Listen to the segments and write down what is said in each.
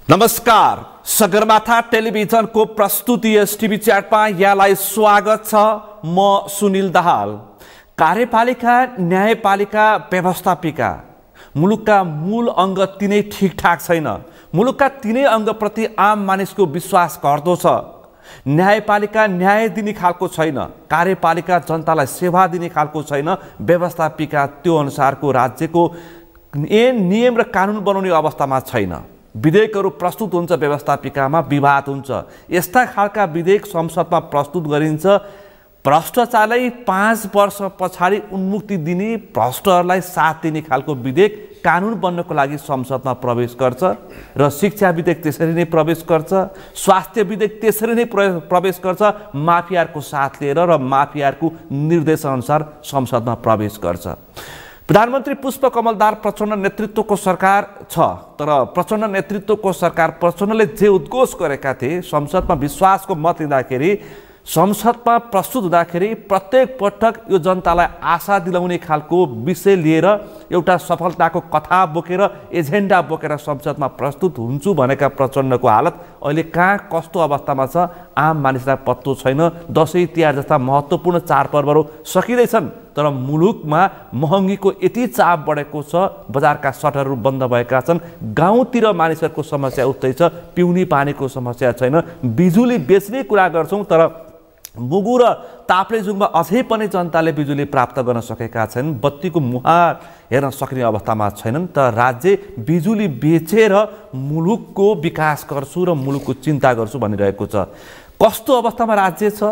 नमस्कार, सगरमाथा टेलिभिजनको प्रस्तुति एसटिभी च्याटमा यहाँलाई स्वागत छ। म सुनिल दाहाल। कार्यपालिका, न्यायपालिका, व्यवस्थापिका मुलुकका मूल अङ्ग तिनै ठिकठाक छैन। मुलुकका तिनै अङ्गप्रति आम मानिसको विश्वास घट्दो छ। न्यायपालिका न्याय दिने खालको छैन, कार्यपालिका जनतालाई सेवा दिने खालको छैन, व्यवस्थापिका त्यो अनुसारको राज्यको नियम र कानुन बनाउने अवस्थामा छैन। विधेयकहरू प्रस्तुत हुन्छ, व्यवस्थापिकामा विवाद हुन्छ। यस्ता खालका विधेयक संसदमा प्रस्तुत गरिन्छ। भ्रष्टाचारलाई 5 वर्ष पछाडि उन्मुक्ति दिने, भ्रष्टहरूलाई साथ दिने खालको विधेयक कानुन बन्नको लागि संसदमा प्रवेश गर्छ र शिक्षा विधेयक त्यसरी नै प्रवेश गर्छ। स्वास्थ्य विधेयक त्यसरी नै प्रवेश गर्छ। माफियाहरूको साथ लिएर र माफियाहरूको निर्देशअनुसार संसदमा प्रवेश गर्छ। प्रधानमन्त्री पुष्पकमल दाहाल प्रचण्ड नेतृत्वको सरकार छ, तर प्रचण्ड नेतृत्वको सरकार, प्रचण्डले जे उद्घोष गरेका थिए, संसदमा विश्वासको मत लिँदाखेरि, संसदमा प्रस्तुत हुँदाखेरि प्रत्येक पटक यो जनतालाई आशा दिलाउने खालको विषय लिएर एउटा सफलताको कथा बोकेर, एजेन्डा बोकेर संसदमा प्रस्तुत हुन्छु भनेका प्रचण्डको हालत अहिले कहाँ कस्तो अवस्थामा छ आम मानिसलाई पत्तो छैन। दसैँ तिहार जस्ता महत्त्वपूर्ण चाडपर्वहरू सकिँदैछन्, तर मुलुकमा महँगीको यति चाप बढेको छ, बजारका सटरहरू बन्द भएका छन्। गाउँतिर मानिसहरूको समस्या उस्तै छ, पिउने पानीको समस्या छैन। बिजुली बेच्ने कुरा गर्छौँ, तर मुगु र ताप्लेजुङमा अझै पनि जनताले बिजुली प्राप्त गर्न सकेका छैनन्। बत्तीको मुहार हेर्न सक्ने अवस्थामा छैनन्। तर राज्य बिजुली बेचेर मुलुकको विकास गर्छु र मुलुकको चिन्ता गर्छु भनिरहेको छ। कस्तो अवस्थामा राज्य छ?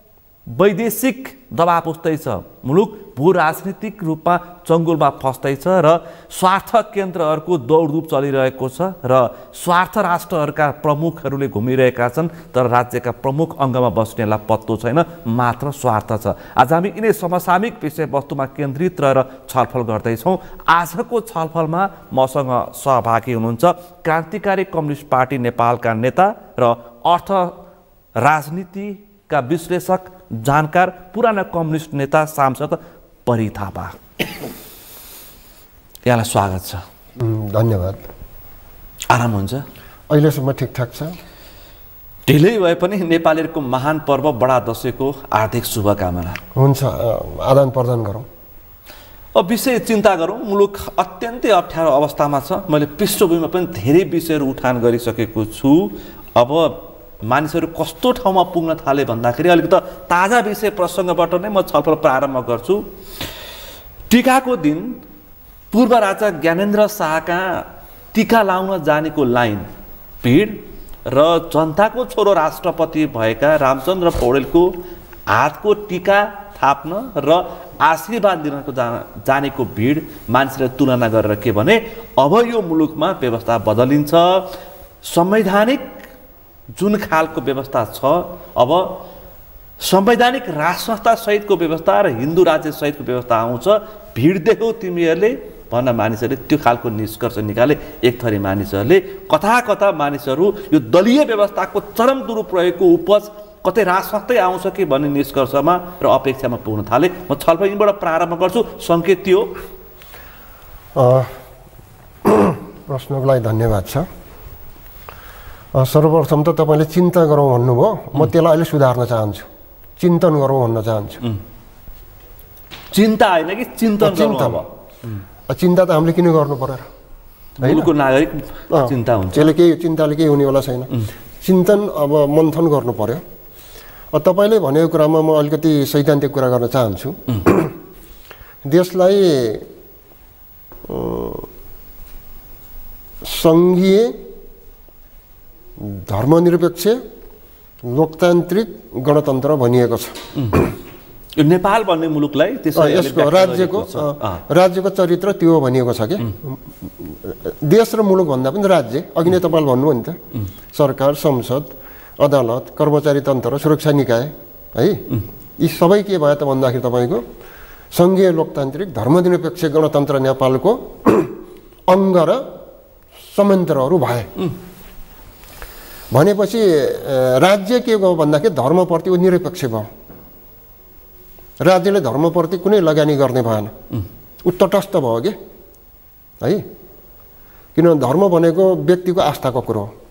वैदेशिक दबाब उस्तै छ। मुलुक भू राजनीतिक रूपमा चङ्गुलमा फस्दैछ र स्वार्थ केन्द्रहरूको दौडधुप चलिरहेको छ र स्वार्थ राष्ट्रहरूका प्रमुखहरूले घुमिरहेका छन्, तर राज्यका प्रमुख अङ्गमा बस्नेलाई पत्तो छैन, मात्र स्वार्थ छ। आज हामी यिनै समसामयिक विषयवस्तुमा केन्द्रित रहेर छलफल गर्दैछौँ। आजको छलफलमा मसँग सहभागी हुनुहुन्छ क्रान्तिकारी कम्युनिस्ट पार्टी नेपालका नेता र अर्थ राजनीतिका विश्लेषक, जानकार, पुराना कम्युनिस्ट नेता, सांसद परी थापा। यहाँलाई स्वागत छ। धन्यवाद। आराम हुन्छ? अहिलेसम्म ठिकठाक छ। ढिलै भए पनि नेपालीहरूको महान पर्व बडा दशैँको हार्दिक शुभकामना। हुन्छ, आदान प्रदान गरौँ। अब विषय चिन्ता गरौँ। मुलुक अत्यन्तै अप्ठ्यारो अवस्थामा छ। मैले पृष्ठभूमिमा पनि धेरै विषयहरू उठान गरिसकेको छु। अब मानिसहरू कस्तो ठाउँमा पुग्न थाले भन्दाखेरि अलिकति ताजा विषय प्रसङ्गबाट नै म छलफल प्रारम्भ गर्छु। टिकाको दिन पूर्व राजा ज्ञानेन्द्र शाहका टिका लाउन जानेको लाइन, भिड र जनताको छोरो राष्ट्रपति भएका रामचन्द्र पौडेलको हातको टिका थाप्न र आशीर्वाद दिनको जानेको भिड मानिसले तुलना गरेर के भने, अब यो मुलुकमा व्यवस्था बदलिन्छ। संवैधानिक जुन खालको व्यवस्था छ, अब संवैधानिक राज संस्था सहितको व्यवस्था र हिन्दू राज्य सहितको व्यवस्था आउँछ। भिड देख्यौ तिमीहरूले भन्न मानिसहरूले त्यो खालको निष्कर्ष निकाले। एक थरी मानिसहरूले, कथा कथा मानिसहरू यो दलीय व्यवस्थाको चरम दुरुपयोगको उपज कतै राज संस्थै आउँछ कि भन्ने निष्कर्षमा र अपेक्षामा पुग्न थाले। म छलफल यिनबाट प्रारम्भ गर्छु। सङ्केत थियो। प्रश्नको लागि धन्यवाद छ। सर्वप्रथम त तपाईँले चिन्ता गरौँ भन्नुभयो, म त्यसलाई अहिले सुधार्न चाहन्छु। चिन्तन गरौँ भन्न चाहन्छु। चिन्ता होइन कि चिन्तन? चिन्ता त हामीले किन गर्नु पर्यो? मुलुकको नागरिक चिन्ता हुन्छ। चिन्ताले केही हुनेवाला छैन। चिन्तन अब मन्थन गर्नु पर्यो। तपाईँले भनेको कुरामा म अलिकति सैद्धान्तिक कुरा गर्न चाहन्छु। देशलाई सङ्घीय, धर्मनिरपेक्ष, लोकतान्त्रिक गणतन्त्र भनिएको छ। यो नेपाल भन्ने मुलुकलाई यसको राज्यको चरित्र त्यो भनिएको छ कि देश र मुलुक भन्दा पनि राज्य। अघि नै तपाईँले भन्नुभयो नि त, सरकार, संसद, अदालत, कर्मचारी तन्त्र, सुरक्षा निकाय, है, यी सबै के भयो त भन्दाखेरि तपाईँको सङ्घीय, लोकतान्त्रिक, धर्मनिरपेक्ष गणतन्त्र नेपालको अङ्ग र संयन्त्रहरू भए। भनेपछि राज्य के भयो भन्दाखेरि धर्मप्रति निरपेक्ष भयो। राज्यले धर्मप्रति कुनै लगानी गर्ने भएन, ऊ तटस्थ भयो कि, है। किनभने धर्म भनेको व्यक्तिको आस्थाको कुरो हो।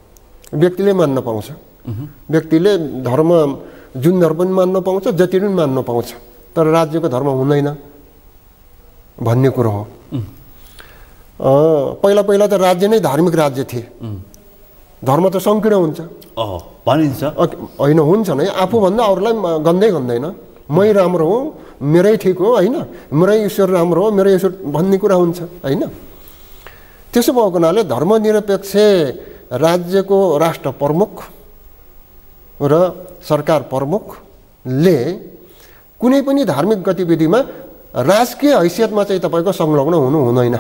व्यक्तिले मान्न पाउँछ, व्यक्तिले धर्म जुन धर्म पनि मान्न पाउँछ, जति पनि मान्न पाउँछ, तर राज्यको धर्म हुँदैन भन्ने कुरो हो। पहिला पहिला त राज्य नै धार्मिक राज्य थिए, धर्म त सङ्कीर्ण हुन्छ भनिन्छ होइन, हुन्छ नै, आफूभन्दा अरूलाई गन्दै गन्दैन, मै राम्रो हो, मेरै ठिक हो होइन, मेरै ईश्वर राम्रो हो, मेरै ईश्वर भन्ने कुरा हुन्छ होइन। त्यसो भएको हुनाले धर्मनिरपेक्ष राज्यको राष्ट्र प्रमुख र सरकार प्रमुखले कुनै पनि धार्मिक गतिविधिमा राजकीय हैसियतमा चाहिँ तपाईँको संलग्न हुनु हुँदैन।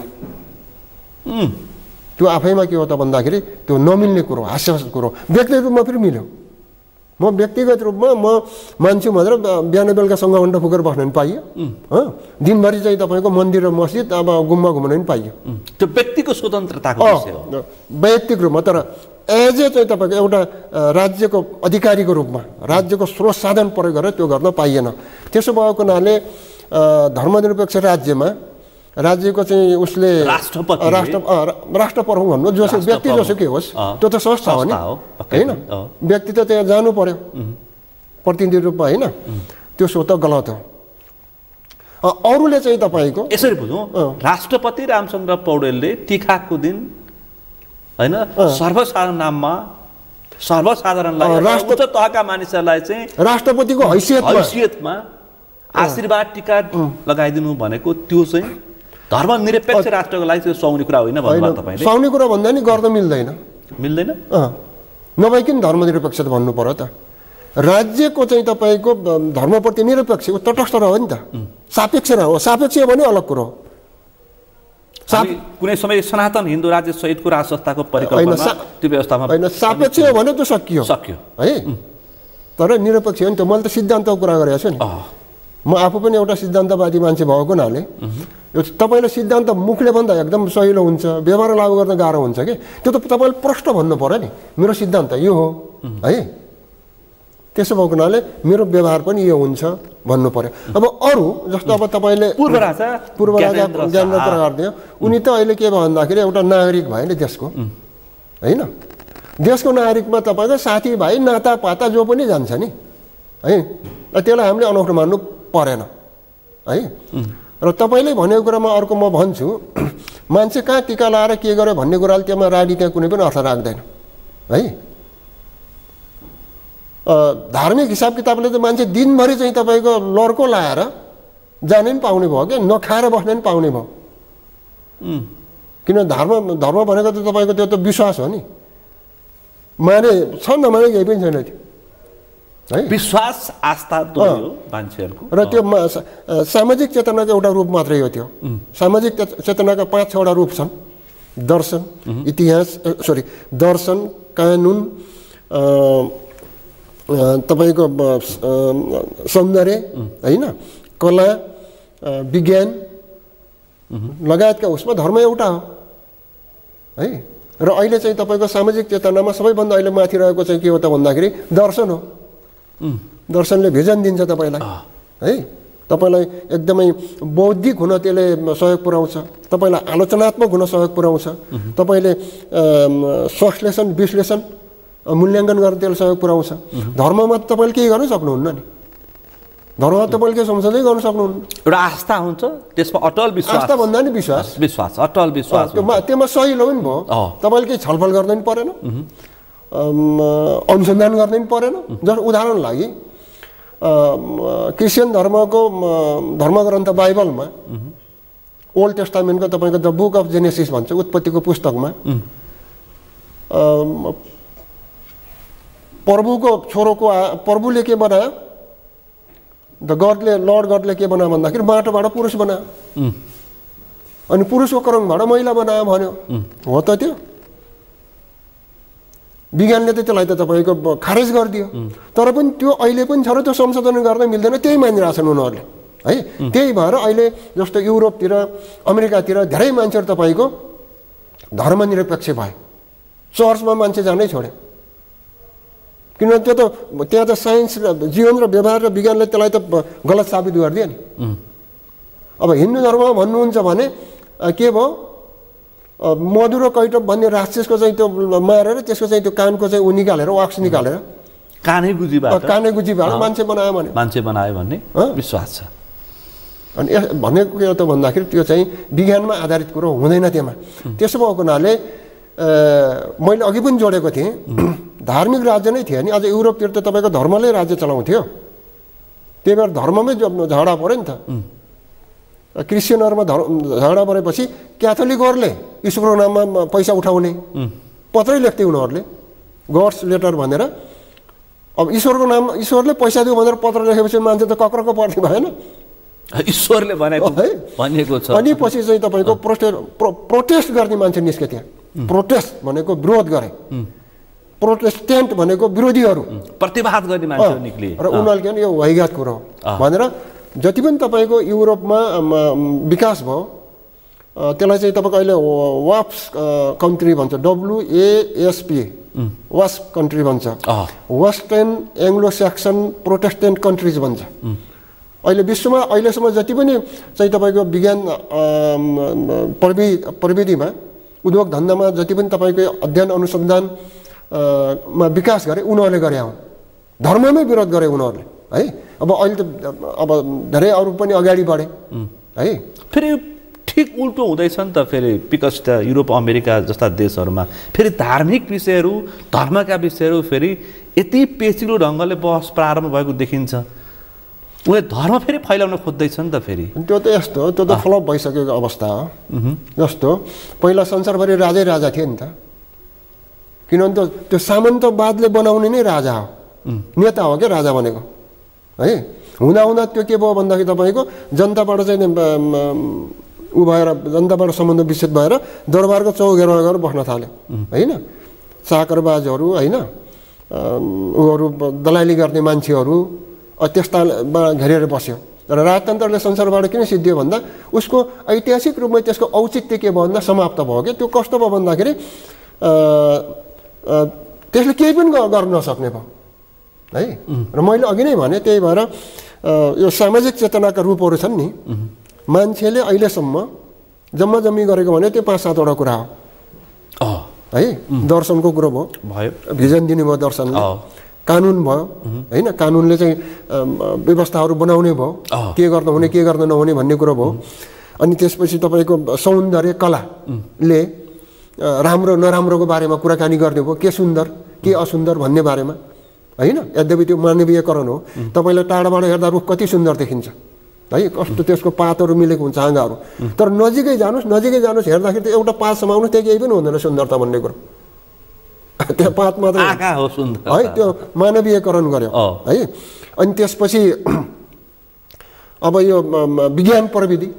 त्यो आफैमा के हो त भन्दाखेरि त्यो नमिल्ने कुरो, हास्यास्पद कुरो। व्यक्तिगत रूपमा पनि मिल्यो, म व्यक्तिगत रूपमा म मान्छे भनेर बिहान बेलुका सँगै फुकेर बस्न पनि पाइयो, दिनभरि चाहिँ तपाईँको मन्दिर र मस्जिद अब गुम्बा घुम्न पनि पाइयो। त्यो व्यक्तिको स्वतन्त्रताको विषय हो वैयक्तिक रूपमा। तर एज ए चाहिँ तपाईँको एउटा राज्यको अधिकारीको रूपमा राज्यको स्रोत साधन प्रयोग गरेर त्यो गर्न पाइएन। त्यसो भएको हुनाले धर्मनिरपेक्ष राज्यमा राज्यको चाहिँ उसले राष्ट्र प्रमुख भन्नु जसो व्यक्ति जसुकै होस्, त्यो त संस्था हो नि होइन, व्यक्ति त त्यहाँ जानु पर्यो प्रतिनिधि रूपमा होइन, त्यो सो त गलत हो। अरूले चाहिँ तपाईँको यसरी बुझौँ, राष्ट्रपति रामचन्द्र पौडेलले तिखाको दिन होइन सर्वसाधारण नाममा सर्वसाधारणलाई उच्च तहका मानिसहरूलाई चाहिँ राष्ट्रपतिको हैसियतमा आशीर्वाद टीका लगाइदिनु भनेको त्यो चाहिँ धर्मनिरपेक्ष राष्ट्रको लागि त्यो सुहाउने कुरा होइन भन्नुभयो तपाईँले। सुहाउने कुरा भन्दा नि गर्न मिल्दैन, मिल्दैन नभइकन धर्मनिरपेक्ष त भन्नु पर्यो त। राज्यको चाहिँ तपाईँको धर्मप्रति निरपेक्ष तटस्थ रह्यो नि त, सापेक्ष रह्यो। सापेक्ष भने अलग कुरो हो। कुनै समय सनातन हिन्दू राज्य सहितको राज संस्थाको परिकल्पना त्यो व्यवस्थामा होइन, सापेक्ष हो भने त्यो सकियो है, तर निरपेक्ष हो नि त। मैले त सिद्धान्तको कुरा गरेको छु नि, म आफू पनि एउटा सिद्धान्तवादी मान्छे भएको हुनाले यो तपाईँले सिद्धान्त मुखले भन्दा एकदम सहिलो हुन्छ, व्यवहार लागू गर्न गाह्रो हुन्छ कि त्यो त तपाईँले प्रश्न भन्नु पर्यो नि, मेरो सिद्धान्त यो हो है। त्यसो भएको हुनाले मेरो व्यवहार पनि यो हुन्छ भन्नु पर्यो। अब अरू जस्तो अब तपाईँले पूर्व राजा ज्ञानेन्द्र कुरा गरिदियो, उनी त अहिले के भयो भन्दाखेरि एउटा नागरिक भयो नि देशको होइन, देशको नागरिकमा तपाईँको साथीभाइ नातापाता जो पनि जान्छ नि है, त्यसलाई हामीले अनौठो मान्नु परेन है। र तपाईँले भनेको कुरामा अर्को म भन्छु, मान्छे कहाँ टिका लाएर के गर्यो भन्ने कुराले त्यसमा राजनीति कुनै पनि अर्थ राख्दैन है। धार्मिक हिसाब किताबले त मान्छे दिनभरि चाहिँ तपाईँको लड्को लाएर जाने पनि पाउने भयो कि नखाएर बस्ने पनि पाउने भयो, किन धर्म भनेको त तपाईँको त्यो त विश्वास हो नि, माने छ नमाने केही पनि छैन त्यो है। विश्वास आस्था मान्छेहरूको र त्यो सामाजिक चेतनाको एउटा रूप मात्रै हो त्यो। सामाजिक चेतनाका 5-6वटा रूप छन्, दर्शन, इतिहास, दर्शन, कानुन, तपाईँको सौन्दर्य होइन, कला, विज्ञान लगायतका उसमा धर्म एउटा हो है। र अहिले चाहिँ तपाईँको सामाजिक चेतनामा सबैभन्दा अहिले माथि रहेको चाहिँ के हो त भन्दाखेरि दर्शन हो। दर्शनले भिजन दिन्छ तपाईँलाई है, तपाईँलाई एकदमै बौद्धिक हुन त्यसले सहयोग पुर्याउँछ, तपाईँलाई आलोचनात्मक हुन सहयोग पुर्याउँछ, तपाईँले संश्लेषण विश्लेषण मूल्याङ्कन गर्न त्यसले सहयोग पुर्याउँछ। धर्ममा तपाईँले केही गर्न सक्नुहुन्न नि, धर्ममा तपाईँले केही संशोधन गर्न सक्नुहुन्न। एउटा आस्था हुन्छ, त्यसमा अटल विश्वास, आस्था भन्दा नि विश्वास अटल विश्वास, त्यसमा सहिलो पनि भयो, तपाईँले केही छलफल गर्दै पनि परेन, अनुसन्धान गर्नै पनि परेन। जस्तो उदाहरण लागि क्रिस्चियन धर्मको धर्मग्रन्थ बाइबलमा ओल्ड टेस्टामेन्टको तपाईँको द बुक अफ जेनेसिस भन्छ, उत्पत्तिको पुस्तकमा प्रभुको छोरोको प्रभुले के बनायो, लर्ड गडले के बनायो भन्दाखेरि माटोबाट पुरुष बनायो, अनि पुरुषको क्रमबाट महिला बनायो भन्यो, हो त त्यो? विज्ञानले त त्यसलाई त तपाईँको खारेज गरिदियो, तर पनि त्यो अहिले पनि छ र त्यो संशोधन गर्न मिल्दैन, त्यही मानिरहेछन् उनीहरूले है। त्यही भएर अहिले जस्तो युरोपतिर अमेरिकातिर धेरै मान्छेहरू तपाईँको धर्मनिरपेक्ष भए, चर्चमा मान्छे जानै छोड्यो, किनभने त्यो त त्यहाँ त साइन्स र जीवन र व्यवहार र विज्ञानले त्यसलाई त गलत साबित गरिदियो नि। अब हिन्दू धर्म भन्नुहुन्छ भने के भयो, मधुरो कैटब भन्ने राक्षसको चाहिँ त्यो मारेर त्यसको चाहिँ त्यो कानको चाहिँ ऊ निकालेर वाक्स निकालेर कानै गुजीबाट मान्छे बनायो भने भन्ने विश्वास छ। अनि भनेको के हो त भन्दाखेरि त्यो चाहिँ विज्ञानमा आधारित कुरो हुँदैन त्यहाँ। त्यसो भएको हुनाले मैले अघि पनि जोडेको थिएँ, धार्मिक राज्य नै थियो नि। अझ युरोपतिर त तपाईँको धर्मले राज्य चलाउँथ्यो, त्यही भएर धर्ममै झगडा पऱ्यो नि त। क्रिस्चियनहरूमा झगडा परेपछि क्याथोलिकहरूले ईश्वरको नाममा पैसा उठाउने पत्रै लेख्थे उनीहरूले, गड्स लेटर भनेर। अब ईश्वरको नाम ईश्वरले पैसा दियो भनेर पत्र लेखेपछि मान्छे त कक्रको पर्ने भएन, ईश्वरले भनेको छ। अनि पछि चाहिँ तपाईँको प्रोटेस्ट गर्ने मान्छे निस्के त्यहाँ। प्रोटेस्ट भनेको विरोध गरे, प्रोटेस्टेन्ट भनेको विरोधीहरू, प्रतिवाद गर्ने मान्छे निक्लिए र उनीहरूले के यो वाहिगात कुरो भनेर जति पनि तपाईँको युरोपमा विकास भयो त्यसलाई चाहिँ तपाईँको अहिले वाप्स कन्ट्री भन्छ, WASP वास्प कन्ट्री भन्छ, western Anglo Saxon Protestant countries भन्छ। अहिले विश्वमा अहिलेसम्म जति पनि चाहिँ तपाईँको विज्ञान प्रविधिमा उद्योग धन्दामा जति पनि तपाईँको अध्ययन अनुसन्धानमा विकास गरे उनीहरूले गरे हुन्, धर्ममै विरोध गरे उनीहरूले है। अब अहिले त अब धेरै अरू पनि अगाडि बढे है। फेरि ठिक उल्टो हुँदैछ नि त फेरि, विकसित युरोप अमेरिका जस्ता देशहरूमा फेरि धार्मिक विषयहरू धर्मका विषयहरू फेरि यति पेचिलो ढङ्गले बहस प्रारम्भ भएको देखिन्छ। उनीहरूले धर्म फेरि फैलाउन खोज्दैछ नि त फेरि। त्यो त यस्तो त्यो त फ्लप भइसकेको अवस्था हो। जस्तो पहिला संसारभरि राजै राजा थिए नि त, किनभने त त्यो सामन्तवादले बनाउने नै राजा हो, नेता हो क्या राजा भनेको है। हुँदा हुँदा त्यो के भयो भन्दाखेरि तपाईँको जनताबाट चाहिँ ऊ भएर जनताबाट सम्बन्ध विच्छेद भएर दरबारको चौघेरमा गएर बस्न थाल्यो होइन। चाकरबाजहरू होइन, उहरू दलाली गर्ने मान्छेहरू त्यस्तामा घेरेर बस्यो। र राजतन्त्रले संसारबाट किन सिद्धियो भन्दा उसको ऐतिहासिक रूपमा त्यसको औचित्य के भयो भन्दा समाप्त भयो क्या। त्यो कस्तो भयो भन्दाखेरि त्यसले केही पनि गर्न नसक्ने भयो है। र मैले अघि नै भने त्यही भएर यो सामाजिक चेतनाका रूपहरू छन् नि, मान्छेले अहिलेसम्म जम्मा जम्मी गरेको भने त्यो 5-7वटा कुरा हो है। दर्शनको कुरो भयो, भिजन दिने भयो दर्शनले, कानुन भयो होइन, कानुनले चाहिँ व्यवस्थाहरू बनाउने भयो, के गर्नु हुने के गर्न नहुने भन्ने कुरो भयो। अनि त्यसपछि तपाईँको सौन्दर्य कलाले राम्रो नराम्रोको बारेमा कुराकानी गर्ने भयो, के सुन्दर के असुन्दर भन्ने बारेमा होइन। यद्यपि त्यो मानवीयकरण हो, तपाईँलाई टाढाबाट हेर्दा रुख कति सुन्दर देखिन्छ है, कस्तो त्यसको पातहरू मिलेको हुन्छ हाँगाहरू, तर नजिकै जानुहोस् हेर्दाखेरि त एउटा पात समाउनुहोस् त्यहाँ केही पनि हुँदैन सुन्दरता भन्ने कुरो, त्यो पात मात्र हो सुन्दर है। त्यो मानवीयकरण गर्यो है। अनि त्यसपछि अब यो विज्ञान प्रविधि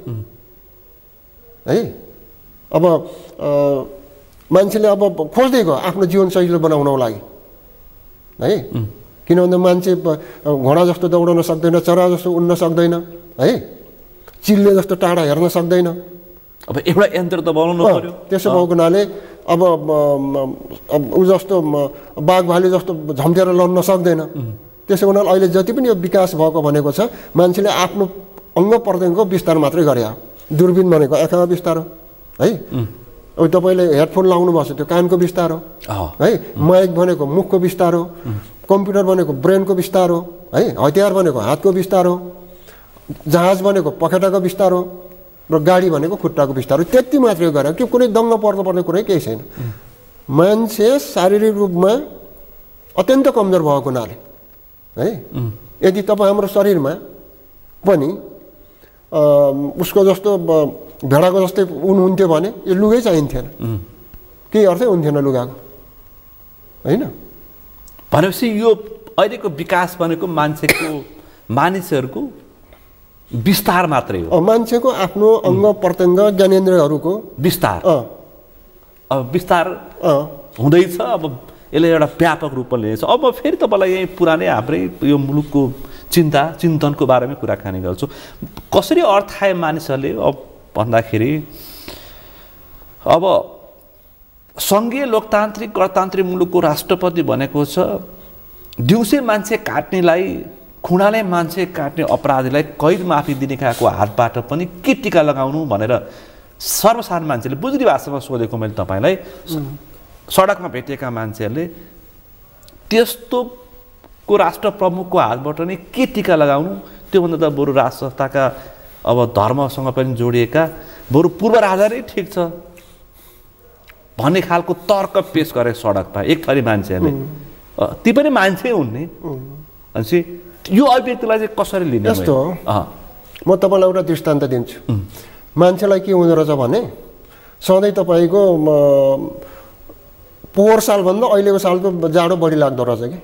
है, अब मान्छेले अब खोज्दै गयो आफ्नो जीवनशैली बनाउनको लागि है। किनभने मान्छे घोडा जस्तो दौडन सक्दैन, चरा जस्तो उड्न सक्दैन है, चिल्ले जस्तो टाढा हेर्न सक्दैन। अब एउटा यन्त्र त बनाउनु पर्यो। त्यसो भएको हुनाले अब ऊ जस्तो बाघ भालु जस्तो झम्टेर लड्न सक्दैन। त्यसो हुनाले अहिले जति पनि यो विकास भएको भनेको छ मान्छेले आफ्नो अङ्ग प्रत्यङ्गको विस्तार मात्रै गरे हो। दूरबीन भनेको आँखाको विस्तार हो है। अब तपाईँले हेडफोन लाउनु भएको छ त्यो कानको विस्तार हो है। माइक भनेको मुखको विस्तार हो, कम्प्युटर भनेको ब्रेनको विस्तार हो है, हतियार भनेको हातको विस्तार हो, जहाज भनेको पखेटाको विस्तार हो, र गाडी भनेको खुट्टाको विस्तार हो। त्यति मात्रै गरे कि कुनै दङ्ग पर्नुपर्ने कुरै केही छैन। मान्छे शारीरिक रूपमा अत्यन्त कमजोर भएको हुनाले है, यदि तपाईँ हाम्रो शरीरमा पनि उसको जस्तो भेडाको जस्तै उन हुन्थ्यो भने यो लुगै चाहिन्थेन, केही अर्थै हुन्थेन लुगाको होइन। भनेपछि यो अहिलेको विकास भनेको मानिसहरूको विस्तार मात्रै हो, मान्छेको आफ्नो अङ्ग प्रत्यङ्ग ज्ञानेन्द्रियहरूको विस्तार। अब विस्तार हुँदैछ, अब यसले एउटा व्यापक रूपमा लिनेछ। अब फेरि तपाईँलाई यही पुरानै हाम्रै यो मुलुकको चिन्तनको बारेमा कुराकानी गर्छु। कसरी अर्थाए मानिसहरूले अब भन्दाखेरि अब सङ्घीय लोकतान्त्रिक गणतान्त्रिक मुलुकको राष्ट्रपति भनेको छ दिउँसै मान्छे काट्नेलाई, खुँडाले मान्छे काट्ने अपराधीलाई कैद माफी दिने खालको हातबाट पनि के टीका लगाउनु भनेर सर्वसाधारण मान्छेले बुझ्ने भाषामा सोधेको मैले तपाईँलाई सडकमा भेटिएका मान्छेहरूले त्यस्तोको राष्ट्र प्रमुखको हातबाट नै के टीका लगाउनु त्योभन्दा त बरु राज संस्थाका अब धर्मसँग पनि जोडिएका बरु पूर्व राजा नै ठिक छ भन्ने खालको तर्क पेश गरे सडकमा एक थरी मान्छेहरूले ती पनि मान्छे हुन् नि भनेपछि यो अभिव्यक्तिलाई चाहिँ कसरी लिने यस्तो म तपाईँलाई एउटा दृष्टान्त दिन्छु मान्छेलाई के हुँदो रहेछ भने सधैँ तपाईँको पोहोर सालभन्दा अहिलेको सालको जाडो बढी लाग्दो रहेछ कि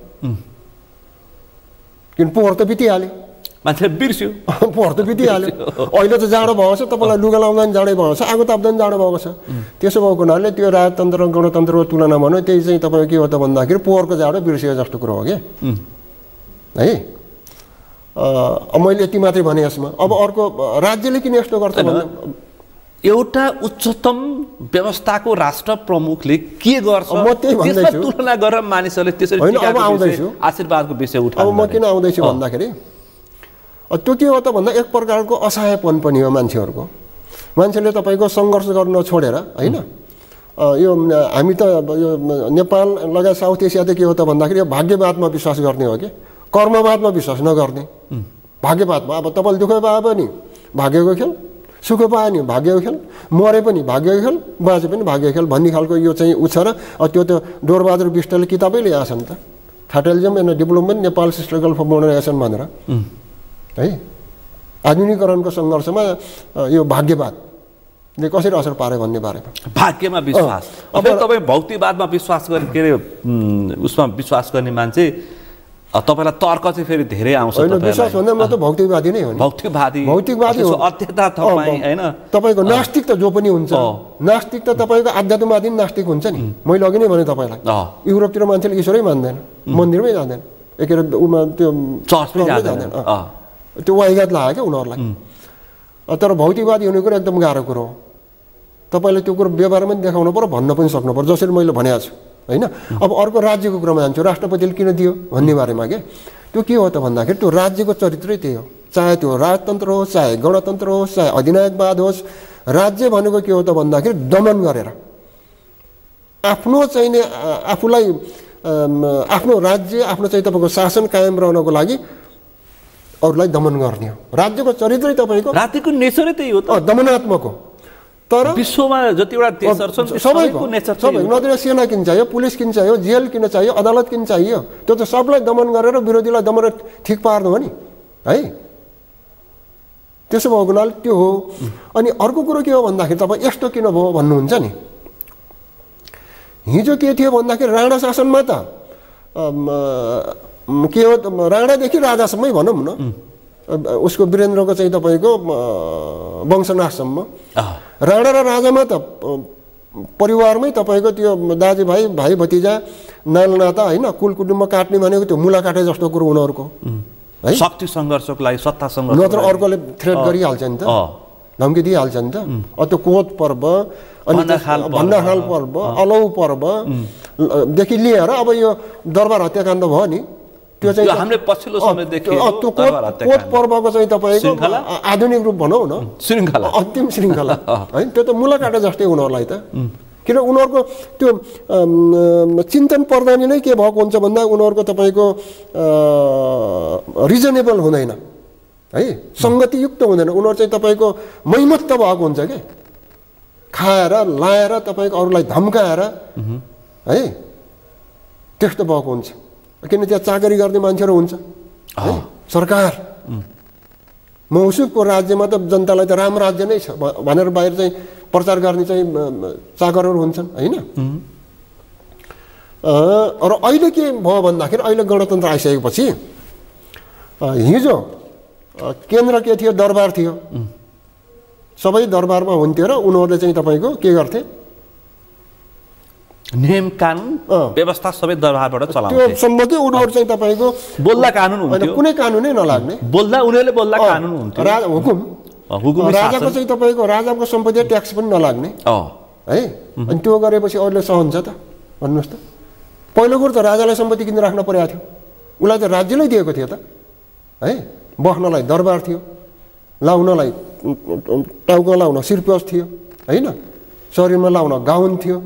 किन पोहोर त बितिहाल्यो मान्छेले बिर्स्यो पोहोर त बितिहाल्यो अहिले त जाडो भएको छ तपाईँलाई लुगा लाउँदा पनि जाडै भएको छ आगो ताप्दा पनि जाडो भएको छ त्यसो भएको हुनाले त्यो राजतन्त्र गणतन्त्रको तुलना भन्यो त्यही चाहिँ तपाईँको के हो त भन्दाखेरि पोहोरको जाडो बिर्सियो जस्तो कुरो हो कि है मैले यति मात्रै भने यसमा अब अर्को राज्यले किन यस्तो गर्छ भन्दा एउटा उच्चतम व्यवस्थाको राष्ट्र प्रमुखले के गर्छ म त्यही भन्दैछु तुलना गरेर मानिसहरूले त्यसरी अब आउँदैछु आशीर्वादको विषय उठाउनु अब म किन आउँदैछु भन्दाखेरि त्यो के हो त भन्दा एक प्रकारको असहायपन पनि हो मान्छेहरूको मान्छेले तपाईँको सङ्घर्ष गर्न छोडेर होइन यो हामी त यो नेपाल लगायत साउथ एसिया त के हो त भन्दाखेरि यो भाग्यवादमा विश्वास गर्ने हो कि कर्मवादमा विश्वास नगर्ने भाग्यवादमा अब तपाईँले दुःख पाए पनि भाग्यको खेल सुख पायो नि भाग्यको खेल मरे पनि भाग्यको खेल बाँचे पनि भाग्यको खेल भन्ने खालको यो चाहिँ उ छ र त्यो त डोरबहादुर बिष्टले किताबै ल्याएको छ नि त fatalism and development Nepal historical modernisation भनेर है आधुनिकीकरणको सङ्घर्षमा यो भाग्यवादले कसरी असर पार्यो भन्ने बारेमा भाग्यमा विश्वास अब तपाईँ भौतिकवादमा विश्वास गर्ने के अरे उसमा विश्वास गर्ने मान्छे तपाईँलाई तर्क चाहिँ फेरि धेरै आउँछ विश्वास भन्दा म त भौतिकवादी नै हो नि भौतिकवादी हो अध्यता तपाईँ होइन तपाईँको नास्तिक त जो पनि हुन्छ नास्तिक त तपाईँको आध्यात्मवादी नास्तिक हुन्छ नि मैले अघि नै भने तपाईँलाई युरोपतिर मान्छेले ईश्वरै मान्दैन मन्दिरमै जाँदैन एकेर उमा त्यो चर्चमै जाँदैन त्यो वाइगात लाग्यो क्या उनीहरूलाई तर भौतिकवादी हुने कुरो एकदम गाह्रो कुरो हो तपाईँले त्यो कुरो व्यवहारमा पनि देखाउनु पर्यो भन्न पनि सक्नु पर्यो जसरी मैले भनेको छु होइन अब अर्को राज्यको कुरोमा जान्छु राष्ट्रपतिले किन दियो भन्ने बारेमा के त्यो के हो त भन्दाखेरि त्यो राज्यको चरित्रै त्यही हो चाहे त्यो राजतन्त्र होस् चाहे गणतन्त्र होस् चाहे अधिनायकवाद होस् राज्य भनेको के हो त भन्दाखेरि दमन गरेर आफ्नो चाहिने आफूलाई आफ्नो राज्य आफ्नो चाहिँ तपाईँको शासन कायम रहनको लागि अरूलाई दमन गर्ने हो राज्यको चरित्रै तपाईँको राज्यको नेचरै त्यही हो त दमनात्मक हो तर विश्वमा जतिवटा देशहरू छन् सबैको नेचर सबै नत्र सेना किन चाहियो पुलिस किन चाहियो जेल किन चाहियो अदालत किन चाहियो त्यो त सबलाई दमन गरेर विरोधीलाई दमन ठिक पार्नु हो नि है त्यसो भएको हुनाले त्यो हो अनि अर्को कुरो के हो भन्दाखेरि तपाईँ यस्तो किन भयो भन्नुहुन्छ नि हिजो के थियो भन्दाखेरि राणा शासनमा त के हो राणादेखि राजासम्मै भनौँ न उसको वीरेन्द्रको चाहिँ तपाईँको वंशनाशसम्म राणा र राजामा त परिवारमै तपाईँको त्यो दाजुभाइ भाइ भतिजा नालनाता होइन कुल कुटुम्ब काट्ने भनेको त्यो मुला काटे जस्तो कुरो उनीहरूको है शक्ति सङ्घर्षको लागि सत्ता सङ्घर्ष नत्र अर्कोले थ्रेट गरिहाल्छ नि त धम्की दिइहाल्छ नि त त्यो कोत पर्व अनि भन्डाखाल पर्व अलौ पर्वदेखि लिएर अब यो दरबार हत्याकाण्ड भयो नि त्यो चाहिँ हामीले पछिल्लो समयदेखि त्यो कोत पर्वको चाहिँ तपाईँको आधुनिक रूप भनौँ न श्रृङ्खला अन्तिम श्रृङ्खला है त्यो त मुला काटे जस्तै उनीहरूलाई त किन उनीहरूको त्यो चिन्तन प्रधानी नै के भएको हुन्छ भन्दा उनीहरूको तपाईँको रिजनेबल हुँदैन है सङ्गतियुक्त हुँदैन उनीहरू चाहिँ तपाईँको मैमत्त भएको हुन्छ कि खाएर लाएर तपाईँको अरूलाई धम्काएर है त्यस्तो भएको हुन्छ किन त्यहाँ चाकरी गर्ने मान्छेहरू हुन्छ है सरकार मौसुमको राज्यमा त जनतालाई त राम्रो राज्य नै छ भनेर बाहिर चाहिँ प्रचार गर्ने चाहिँ चाकरहरू हुन्छन् होइन र अहिले के भयो भन्दाखेरि अहिले गणतन्त्र आइसकेपछि हिजो केन्द्र के थियो दरबार थियो सबै दरबारमा हुन्थ्यो र उनीहरूले चाहिँ तपाईँको के गर्थे नियम कानुन व्यवस्था सबै दरबारबाट चलाउँथे त्यो सम्बन्धी उनीहरू चाहिँ तपाईँको बोल्दा कानुन हुन्थ्यो कुनै कानुनै नलाग्ने बोल्दा उनीहरूले बोल्दा कानुन हुन्थ्यो हुकुम राजाको चाहिँ तपाईँको राजाको सम्पत्ति ट्याक्स पनि नलाग्ने है अनि त्यो गरेपछि अरूले सहन्छ त भन्नुहोस् त पहिलो कुरो त राजालाई सम्पत्ति किन राख्न परेको थियो उसलाई त राज्यले दिएको थियो त है बस्नलाई दरबार थियो लाउनलाई टाउको लाउन सिरपोस थियो होइन, शरीरमा लाउन गाउन थियो,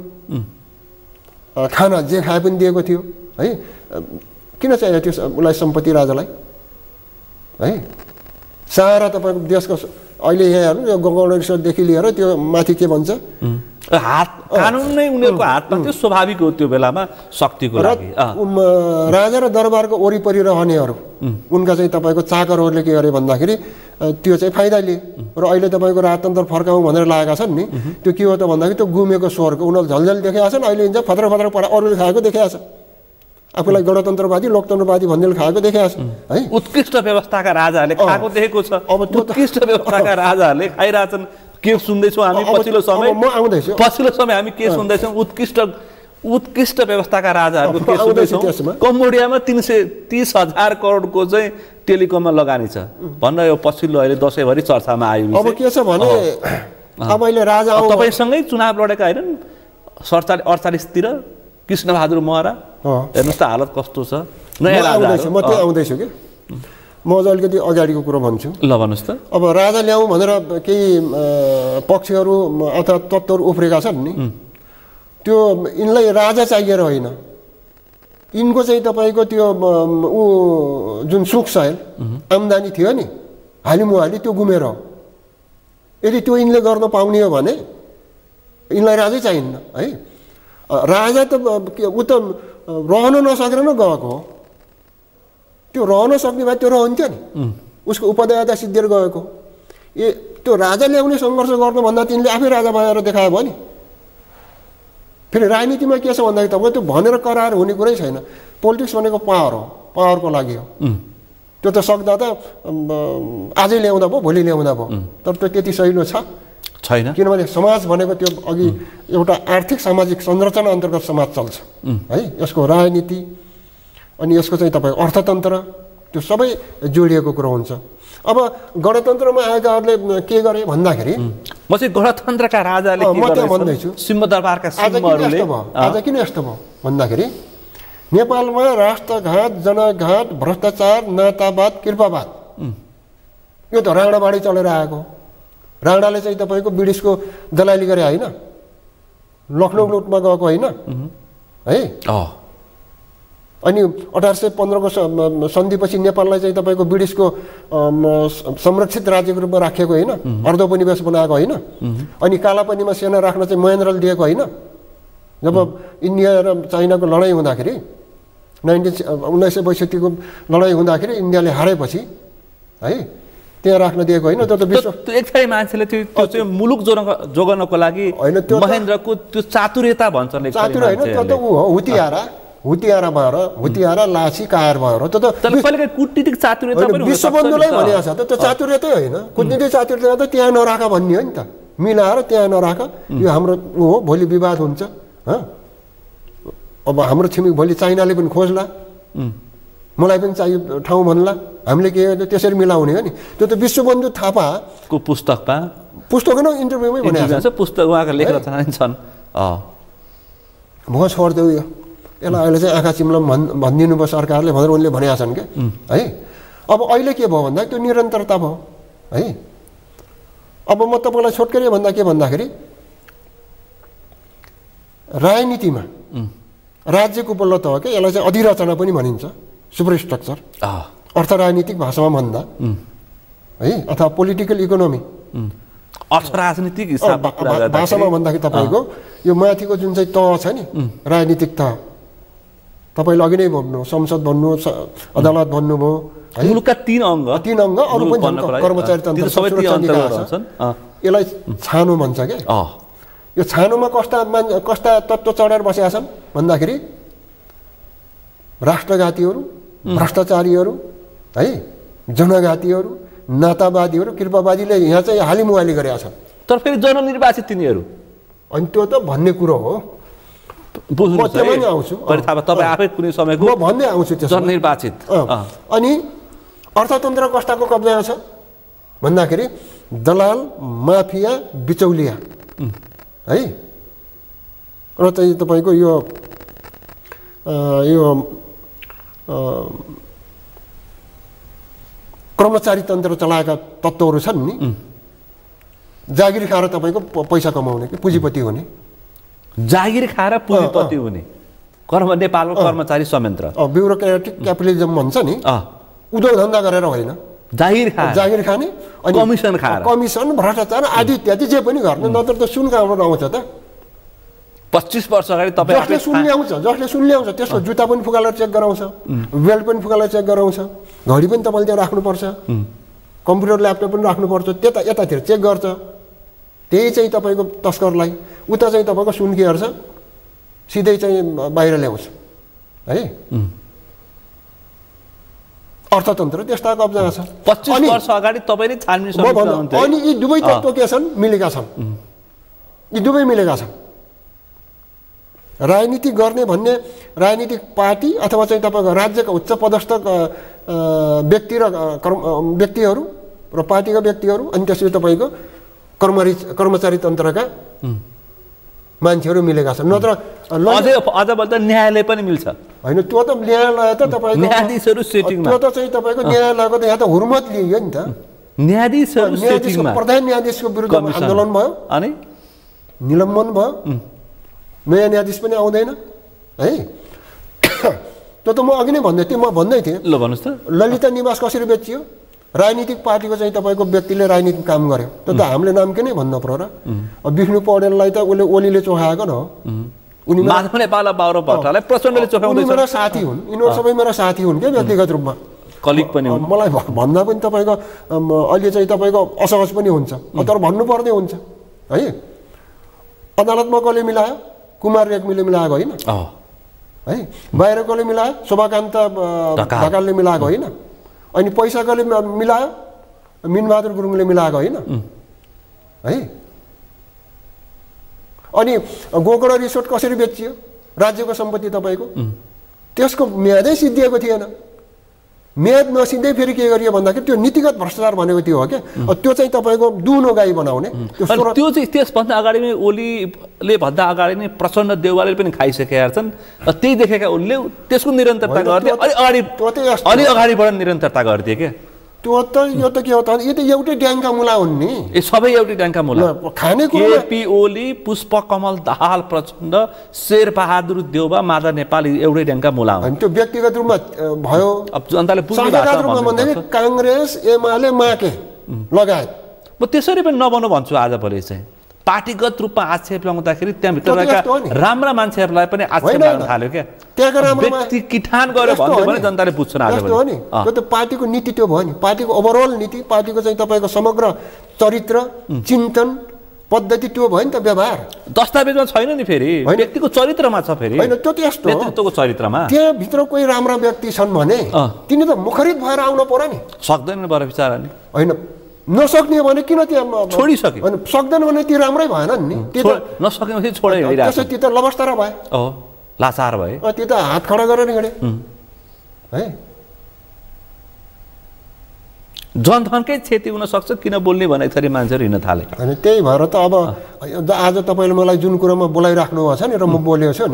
खाना जे खाए पनि दिएको थियो है। किन चाहियो त्यो उसलाई सम्पत्ति राजालाई है? सारा तपाईँको देशको अहिले यहाँ हेर्नु यो गवर्नरदेखि लिएर त्यो माथि के भन्छ हात कानुन नै उनीहरूको हातमा थियो, स्वाभाविक हो त्यो बेलामा शक्तिको लागि। राजा र दरबारको वरिपरि रहनेहरू उनका चाहिँ तपाईँको चाकरहरूले के गरे भन्दाखेरि त्यो चाहिँ फाइदा लिए र अहिले तपाईँको राजतन्त्र फर्काउँ भनेर लागेका छन् नि, त्यो के हो त भन्दाखेरि त्यो गुमेको स्वरको उनीहरू झलझल देखेका छन्। अहिले हिजो फत्र फत्र पढा अरूले खाएको देखेका छ, आफूलाई गणतन्त्रवादी लोकतन्त्रवादी भन्नेले खाएको देखेका छन् है। उत्कृष्ट व्यवस्थाका राजाहरूले खाएको देखेको छ। अब उत्कृष्ट व्यवस्थाका राजाहरूले खाइरहेछन्। के सुन्दैछौँ हामी पछिल्लो समय? म आउँदैछु। पछिल्लो समय हामी के सुन्दैछौँ? उत्कृष्ट व्यवस्थाका राजाहरूको के सुन्दैछौँ? कम्बोडियामा 330,000 करोडको चाहिँ टेलिकममा लगानी छ भनेर यो पछिल्लो अहिले दसैँभरि चर्चामा आयो। अब के छ भने अब अहिले राजा तपाईँसँगै चुनाव लडेका होइनन् 48तिर कृष्णबहादुर महरा? हेर्नुहोस् त हालत कस्तो छ। नयाँ राजा म त्यो आउँदैछु कि म अझ अलिकति अगाडिको कुरो भन्छु। ल भन्नुहोस् त। अब राजा ल्याउँ भनेर केही पक्षहरू अथवा तत्त्वहरू उफ्रेका छन् नि, त्यो यिनलाई राजा चाहिएर होइन, यिनको चाहिँ तपाईँको त्यो ऊ जुन सुख सहेल आम्दानी थियो नि हालिमुहाली त्यो गुमेर हो। यदि त्यो यिनले गर्न पाउने हो भने यिनलाई राजै चाहिन्न है। राजा त ऊ त रहन नसकेर नै गएको हो, त्यो रहन सक्ने भए त्यो रहन्थ्यो नि, उसको उपदयता सिद्धिएर गएको। त्यो राजा ल्याउने सङ्घर्ष गर्नुभन्दा तिनले आफै राजा बनाएर देखायो भयो नि। फेरि राजनीतिमा के छ भन्दाखेरि तपाईँ त्यो भनेर करार हुने कुरै छैन। पोलिटिक्स भनेको पावर हो, पावरको लागि हो। त्यो त सक्दा त आजै ल्याउँदा भयो भोलि ल्याउँदा भयो, तर त्यो त्यति सहिलो छैन। किनभने समाज भनेको त्यो अघि एउटा आर्थिक सामाजिक संरचना अन्तर्गत समाज चल्छ है। यसको राजनीति अनि यसको चाहिँ तपाईँको अर्थतन्त्र त्यो सबै जोडिएको कुरो हुन्छ। अब गणतन्त्रमा आएकाहरूले के गरे भन्दाखेरि म चाहिँ गणतन्त्रका राजाले म त्यहाँ भन्दैछु सिंहदरबारका सिंहहरूले आज किन यस्तो भयो भन्दाखेरि नेपालमा राष्ट्रघात, जनघात, भ्रष्टाचार, नातावाद, कृपावाद यो त राणाबाडी चलेर आएको। राणाले चाहिँ तपाईँको ब्रिटिसको दलाली गरे होइन, लखनऊ लुटमा गएको होइन है। अनि 1815को सन्धिपछि नेपाललाई चाहिँ तपाईँको ब्रिटिसको संरक्षित राज्यको रूपमा राखेको होइन, अर्धोपनिवेश बनाएको होइन। अनि कालापानीमा सेना राख्न चाहिँ महेन्द्रले दिएको होइन। जब इन्डिया र चाइनाको लडाइँ हुँदाखेरि 1962को लडाइँ हुँदाखेरि इन्डियाले हारेपछि है त्यहाँ राख्न दिएको होइन। त्यो त विश्व एकथाइ मान्छेले त्यो चाहिँ मुलुक जोगाउनको लागि महेन्द्रको त्यो चातुर्यता भन्छ। चातुर्य होइन, त्यो त ऊ हो हुतियारा भएर हुतियारा लासी कायर भएर त्यो त कूटनीतिक चातुर्यता पनि विश्वबन्धुलाई भनिएको छ। त्यो चातुर्यतै होइन, कूटनीतिक चातुर्यता त त्यहाँ नराख भन्ने हो नि त, मिलाएर त्यहाँ नराख, यो हाम्रो ऊ हो, भोलि विवाद हुन्छ। अब हाम्रो छिमेकी भोलि चाइनाले पनि खोज्ला, मलाई पनि चाहियो ठाउँ भन्ला, हामीले के त्यसरी मिलाउने हो नि। त्यो त विश्वबन्धु थापाको पुस्तक न इन्टरभ्यूमै भनेको छ, पुस्तक उहाँका लेख रचना छन्। म छोड्देऊ यो यसलाई अहिले चाहिँ आँखा चिम्लम भनिदिनु भयो सरकारले भनेर उनले भनेका छन् क्या है। अब अहिले के भयो भन्दा त्यो निरन्तरता भयो है। अब म तपाईँलाई छोटकरी भन्दा के भन्दाखेरि राजनीतिमा राज्यको उपलब्ध हो क्या, यसलाई चाहिँ अधिरचना पनि भनिन्छ, सुपरस्ट्रक्चर अर्थ राजनीतिक भाषामा भन्दा है, अथवा पोलिटिकल इकोनोमी अर्थराजनीतिक भाषामा भन्दाखेरि तपाईँको यो माथिको जुन चाहिँ तह छ नि राजनीतिक तह, तपाईँले अघि नै भन्नु संसद भन्नु, अदालत भन्नुभयो, मुलुकका 3 अङ्ग अरू पनि कर्मचारी तन्त्र यसलाई छानो भन्छ क्या। यो छानोमा कस्ता तत्त्व चढेर बसेका छन् भन्दाखेरि राष्ट्रघातीहरू, भ्रष्टाचारीहरू है, जनघातीहरू, नातावादीहरू, कृपावादीले यहाँ चाहिँ हालिमुहाली गरेका छन्। तर फेरि जननिर्वाचित तिनीहरू अनि त्यो त भन्ने कुरो हो, म त्यसमा नि आउँछु। तपाईँ आफै कुनै समयको म भन्दै आउँछु त्यो जननिर्वाचित। अनि अर्थतन्त्र कस्ताको कब्जामा छ भन्दाखेरि दलाल, माफिया, बिचौलिया है, र चाहिँ तपाईँको यो कर्मचारी तन्त्र चलाएका तत्त्वहरू छन् नि, जागिर खाएर तपाईँको पैसा कमाउने कि पुँजीपति हुने, जागिर खाएर पुँजीपति हुने नेपालको कर्मचारी संयन्त्र ब्युरोक्रेटिक क्यापिटलिजम भन्छ नि, उद्योग धन्दा गरेर होइन, जागिर खाने अनि कमिसन खाएर, कमिसन भ्रष्टाचार आदि इत्यादि जे पनि गर्ने, नत्र त सुन कहाँबाट आउँछ त? 25 वर्ष अगाडि तपाईँ जसले सुन ल्याउँछ त्यसको जुत्ता पनि फुकालेर चेक गराउँछ, बेल्ट पनि फुकालेर चेक गराउँछ, घडी पनि तपाईँले त्यहाँ राख्नुपर्छ, कम्प्युटर ल्यापटप पनि राख्नुपर्छ, यतातिर चेक गर्छ। त्यही चाहिँ तपाईँको तस्करलाई उता चाहिँ तपाईँको सुन के गर्छ, सिधै चाहिँ बाहिर ल्याउँछ है। अर्थतन्त्र त्यस्ता कब्जा छ। 25 वर्ष अगाडि तपाईँले छानबिन समितिमा हुनुहुन्थ्यो। अनि यी दुवै तत्त्व के छन्, मिलेका छन्, यी दुवै मिलेका छन्। राजनीति गर्ने भन्ने राजनीतिक पार्टी अथवा चाहिँ तपाईँको राज्यका उच्च पदस्थ व्यक्ति र व्यक्तिहरू र पार्टीका व्यक्तिहरू, अनि त्यसपछि तपाईँको कर्मचारी तन्त्रका मान्छेहरू मिलेका छन्। नत्र अझ बल्दा न्यायालय पनि मिल्छ होइन, त्यो त न्यायालय त तपाईँको न्यायाधीशहरू सेटिङमा, त्यो त चाहिँ तपाईँको न्यायालयको त यहाँ त हुर्मत लिइयो नि त। न्यायाधीशहरू सेटिङमा प्रधान न्यायाधीशको विरुद्ध आन्दोलन भयो अनि निलम्बन भयो, नयाँ न्यायाधीश पनि आउँदैन है। त्यो त म अघि नै भन्दै थिएँ, म भन्दै थिएँ। ल भन्नुहोस् त, ललिता निवास कसरी बेचियो? राजनीतिक पार्टीको चाहिँ तपाईँको व्यक्तिले राजनीतिक काम गर्यो, त्यो त हामीले नाम के नै भन्नु पर्यो र? विष्णु पौडेललाई त उसले ओलीले चोखाएको न हो, उनी मेरा साथी हुन्, यिनीहरू सबै मेरा साथी हुन् क्या व्यक्तिगत रूपमा, कलिग पनि हुन्। मलाई भन्दा पनि तपाईँको अहिले चाहिँ तपाईँको असहज पनि हुन्छ, तर भन्नुपर्ने हुन्छ है। अदालतमा कसले मिलायो? कुमार रेग्मीले मिलाएको होइन है। बाहिर कसले मिलायो? शोभाकान्त ढकालले मिलाएको होइन। अनि पैसा कसले मिलायो? मिनबहादुर गुरुङले मिलाएको होइन है। अनि गोकर्ण रिसोर्ट कसरी बेचियो? राज्यको सम्पत्ति तपाईँको, त्यसको म्यादै सिद्धिएको थिएन। म्याद नसिद्धै फेरि के गरियो भन्दाखेरि त्यो नीतिगत भ्रष्टाचार भनेको त्यो हो क्या। त्यो चाहिँ तपाईँको दुनो गाई बनाउने, त्यो चाहिँ त्यसभन्दा अगाडि नै ओलीले भन्दा अगाडि नै प्रचण्ड देउवाले पनि खाइसकेका छन्। त्यही देखेका उनले त्यसको निरन्तरता गर्थे, अलि अगाडिबाट निरन्तरता गर्थे क्या। त्यो त यो त के हो त, यो त एउटै ड्याङका मुला हुन् नि, सबै एउटै ड्याङका मुला। केपी ओली, पुष्पकमल दाहाल प्रचण्ड, शेरबहादुर देउवा, माधव नेपाल एउटै ड्याङका मुला हुन्। त्यो व्यक्तिगत रूपमा भयो, जनताले भन्दाखेरि काङ्ग्रेस, एमाले, माके लगायत। म त्यसरी पनि नबन्नु भन्छु आज भोलि चाहिँ। पार्टीगत रूपमा आक्षेप लगाउँदाखेरि त्यहाँभित्र रहेका राम्रा मान्छेहरूलाई पनि आक्षेप लाग्न थाल्यो क्या। व्यक्ति किठान गर्यो भन्यो भने जनताले बुझ्छन् आज भोलि। त्यो त पार्टीको नीति त्यो भयो नि, पार्टीको ओभरअल नीति, पार्टीको चाहिँ तपाईँको समग्र चरित्र, चिन्तन, पद्धति त्यो भयो नि त, व्यवहार। दस्तावेजमा छैन नि, फेरि व्यक्तिको चरित्रमा छ। फेरि होइन, त्यो त्यस्तो व्यक्तित्वको चरित्रमा त्यहाँभित्र कोही राम्रा व्यक्ति छन् भने तिनी त मुखरित भएर आउनु पर्यो नि। सक्दैन भएर बिचारा नि। होइन, नसक्ने भने किन त्यहाँ छोडिसक्यो? सक्दैन भने त्यो राम्रै भएन नि, नसकेपछि छोडे हिँडिरहेको। त्यो त लबस्तारा भए, लाचार भए, त्यो त हात खडा गरेर हिँडे है। जनधनकै क्षति हुन सक्छ, किन बोल्ने भने थरी मान्छेहरू हिँड्न थाले। होइन, त्यही भएर त अब आज तपाईँले मलाई जुन कुरोमा बोलाइराख्नु भएको छ नि र म बोलेको छु नि,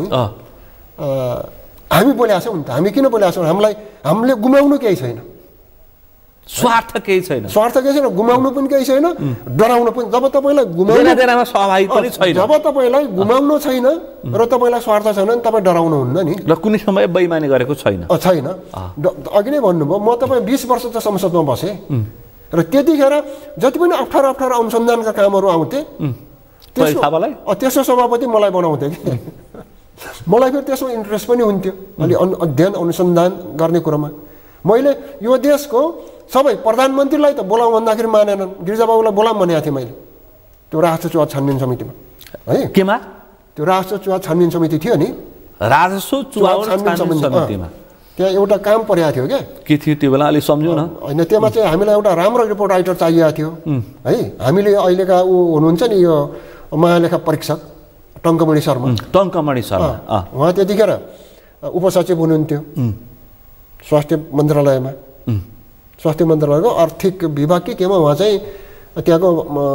हामी बोलेका छौँ नि त। हामी किन बोलेका छौँ? हामीले गुमाउनु केही छैन, स्वार्थ केही छैन, गुमाउनु पनि केही छैन, डराउनु पनि। जब तपाईँलाई जब तपाईँलाई गुमाउनु छैन र तपाईँलाई स्वार्थ छैन भने तपाईँ डराउनुहुन्न नि। र कुनै समय बेइमानी गरेको छैन। अघि नै भन्नुभयो, म तपाईँ 20 वर्ष त संसदमा बसेँ र त्यतिखेर जति पनि अप्ठ्यारो अनुसन्धानका कामहरू आउँथे त्यसो सभापति मलाई बनाउँथे कि। मलाई फेरि त्यसमा इन्ट्रेस्ट पनि हुन्थ्यो, अलि अध्ययन अनुसन्धान गर्ने कुरोमा। मैले यो देशको सबै प्रधानमन्त्रीलाई त बोलाउँ भन्दाखेरि मानेनन्, गिरिजाबाबुलाई बोलाऊँ भनेको थिएँ मैले त्यो राजस्व चुहाव छानबिन समितिमा है। केमा? त्यो राजस्व चुहाव छानबिन समिति थियो नि, राजस्व चुहाव छानबिन समितिमा त्यहाँ एउटा काम परेको थियो क्या। के थियो त्यो बेला अलि सम्झ्यौ न। होइन, त्यसमा चाहिँ हामीलाई एउटा राम्रो रिपोर्ट राइटर चाहिएको थियो है। हामीले अहिलेका हुनुहुन्छ नि यो महालेखा परीक्षक टङ्कमणि शर्मा, उहाँ त्यतिखेर उपसचिव हुनुहुन्थ्यो स्वास्थ्य मन्त्रालयमा, स्वास्थ्य मन्त्रालयको आर्थिक विभाग के केमा उहाँ चाहिँ त्यहाँको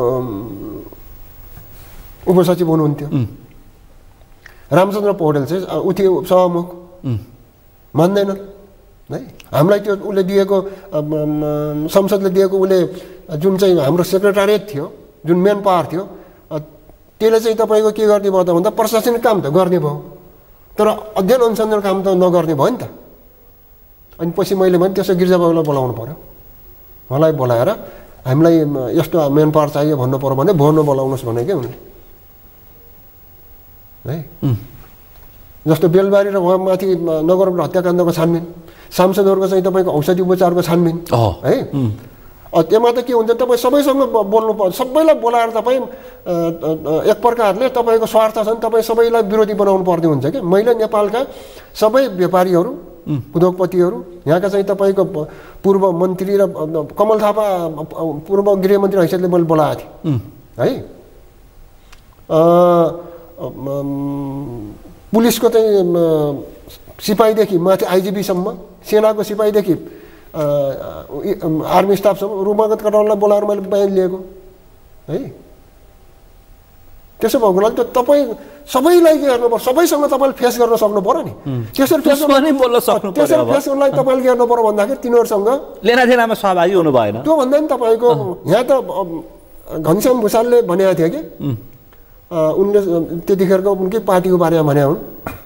उपसचिव हुनुहुन्थ्यो। रामचन्द्र पौडेल चाहिँ ऊ थियो सभामुख, मान्दैनन् है। हामीलाई त्यो उसले दिएको संसदले दिएको उसले जुन चाहिँ हाम्रो सेक्रेटारिएट थियो जुन मेन पावर थियो त्यसले चाहिँ तपाईँको के गर्ने भयो त भन्दा प्रशासनिक काम त गर्ने भयो तर अध्ययन अनुसन्धान काम त नगर्ने भयो नि त। अनि पछि मैले भने त्यसो गिरिजाबाबुलाई बोलाउनु पर्यो, उहाँलाई बोलाएर हामीलाई यस्तो मेन पावर चाहियो भन्नु पर्यो भने भर्न बोलाउनुहोस् भने क्या उनले है। जस्तो बेलबारी र उहाँ माथि नगरको हत्याकाण्डको छानबिन, सांसदहरूको चाहिँ तपाईँको औषधि उपचारको छानबिन है। त्यसमा त के हुन्छ तपाईँ सबैसँग बोल्नु पर्छ, सबैलाई बोलाएर तपाईँ एक प्रकारले तपाईँको स्वार्थ छन् तपाईँ सबैलाई विरोधी बनाउनु पर्ने हुन्छ क्या। मैले नेपालका सबै व्यापारीहरू उद्योगपतिहरू यहाँका चाहिँ तपाईँको पूर्व मन्त्री र कमल थापा पूर्व गृहमन्त्री हैसियतले मैले बोलाएको थिएँ है। पुलिसको चाहिँ सिपाहीदेखि माथि आइजिपीसम्म, सेनाको सिपाहीदेखि आर्मी स्टाफसम्म रुमागत कटाउनलाई बोलाएर मैले बयान लिएको है। त्यसो भएको लागि त तपाईँ सबैलाई के गर्नु पर्छ, सबैसँग तपाईँले फेस गर्न सक्नु पर्यो नि। त्यसरी फेस गर्नलाई तपाईँले के गर्नु पर्यो भन्दाखेरि तिनीहरूसँग लेनादेनामा सहभागी हुनु भएन। त्यो भन्दा नि तपाईँको यहाँ त घनश्याम भुषालले भनेको थियो कि उनले त्यतिखेरको उनकै पार्टीको बारेमा भने हुन्,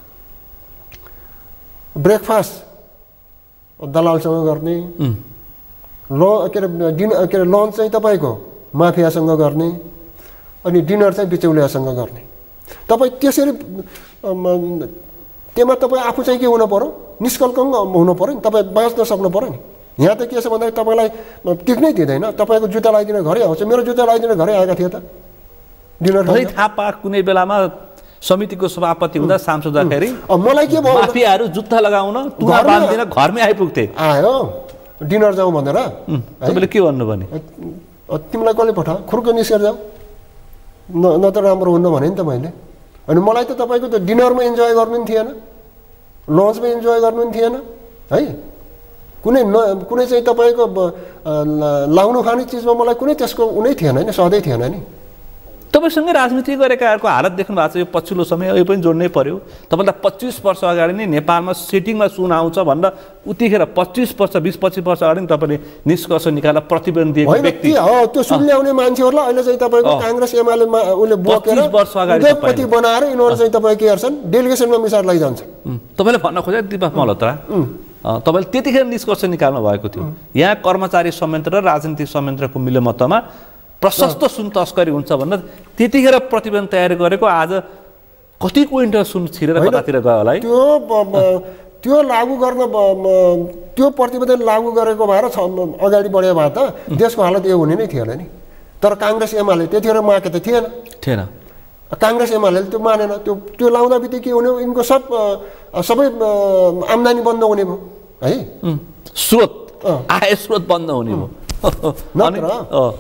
ब्रेकफास्ट दलालसँग गर्ने, के अरे लन्च चाहिँ तपाईँको माफियासँग गर्ने, अनि डिनर चाहिँ बिचौलियासँग गर्ने। तपाईँ त्यसरी त्यसमा तपाईँ आफू चाहिँ के हुनु पर्यो, निष्कलङ्क हुनु पर्यो नि, तपाईँ बाँच्न सक्नु पर्यो नि। यहाँ त के छ भन्दाखेरि तपाईँलाई टिक्नै दिँदैन, तपाईँको जुत्ता लगाइदिन घरै आउँछ। मेरो जुत्ता लगाइदिन घरै आएका थिए त डिनर थापा कुनै बेलामा समितिको सभापति हुँदा सांसद हुँदाखेरि मलाई के भयो, माफियाहरू जुत्ता लगाउन तुवा बाँधिदिन घरमै आइपुग्थे, आयो डिनर जाउँ भनेर। तपाईँले के भन्नु भने तिमीलाई कसले पठा खुर्को निस्केर जाऊ न त राम्रो हुन्न भने नि त मैले। अनि मलाई त तपाईँको त डिनरमा इन्जोय गर्नु नि थिएन, लन्चमा इन्जोय गर्नु नि थिएन है। कुनै चाहिँ तपाईँको लाउनु खाने चिजमा मलाई कुनै त्यसको उनै थिएन नि, सधैँ थिएन नि। तपाईँसँगै राजनीति गरेकाहरूको हालत देख्नु भएको छ यो पछिल्लो समय, यो पनि जोड्नै पर्यो। तपाईँलाई 25 वर्ष अगाडि नै नेपालमा सिटिङमा सुन आउँछ भनेर उतिखेर 25 वर्ष 20-25 वर्ष अगाडि नै तपाईँले निष्कर्ष निकालेर प्रतिवेदन दिएको व्यक्ति हो। त्यो सुन ल्याउने मान्छेहरूलाई अहिले चाहिँ तपाईँको काङ्ग्रेस एमाले उसले बोकेर उद्योगपति बनाएर यिनीहरू चाहिँ तपाईँ के गर्छन्, डेलिगेसनमा मिसाएर लैजान्छ। तपाईँले भन्न खोजे दिपक मल्होत्रा, तपाईँले त्यतिखेर निष्कर्ष निकाल्नु भएको थियो यहाँ कर्मचारी संयन्त्र र राजनीतिक संयन्त्रको मिलेमतमा प्रशस्त सुन तस्करी हुन्छ भनेर त्यतिखेर प्रतिवेदन तयार गरेको आज कति क्विन्टल सुन छिरेर कतातिर गयो होला है। त्यो लागू गर्न त्यो प्रतिवेदन लागू गरेको भएर अगाडि बढ्यो भए त देशको हालत यो हुने नै थिएन नि। तर काङ्ग्रेस एमाले त्यतिखेर मागे त थिएन, काङ्ग्रेस एमाले त्यो मानेन। त्यो लाउँदा बित्तिकै के हुने, यिनको सबै आम्दानी बन्द हुने भयो है, स्रोत आय स्रोत बन्द हुने भयो।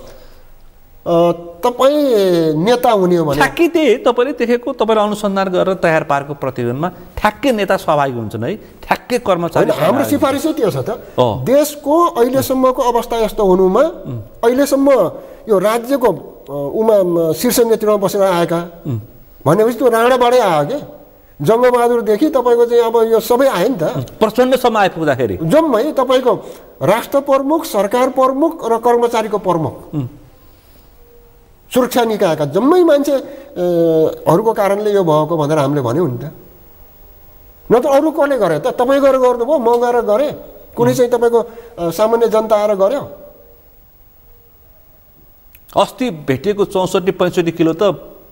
तपाईँ नेता हुने हो भने ठ्याक्कै त्यही तपाईँले देखेको, तपाईँले अनुसन्धान गरेर तयार पारेको प्रतिवेदनमा ठ्याक्कै नेता सहभागी हुन्छन् है, ठ्याक्कै कर्मचारी। हाम्रो सिफारिसै त्यो छ त। देशको अहिलेसम्मको अवस्था यस्तो हुनुमा अहिलेसम्म यो राज्यको शीर्ष नेतृत्वमा बसेर आएका भनेपछि त्यो राणाबाटै आयो कि, जङ्गबहादुरदेखि तपाईँको चाहिँ अब यो सबै आयो नि त। प्रचण्डसम्म आइपुग्दाखेरि जम्मै तपाईँको राष्ट्र प्रमुख, सरकार प्रमुख र कर्मचारीको प्रमुख, सुरक्षा निकायका जम्मै मान्छेहरूको कारणले यो भएको भनेर हामीले भन्यौँ नि त। न त अरू कसले गरे त, तपाईँ गएर गर्नुभयो, म गएर गरेँ, कुनै चाहिँ तपाईँको सामान्य जनता आएर गर्यो। अस्ति भेटिएको 64-65 किलो त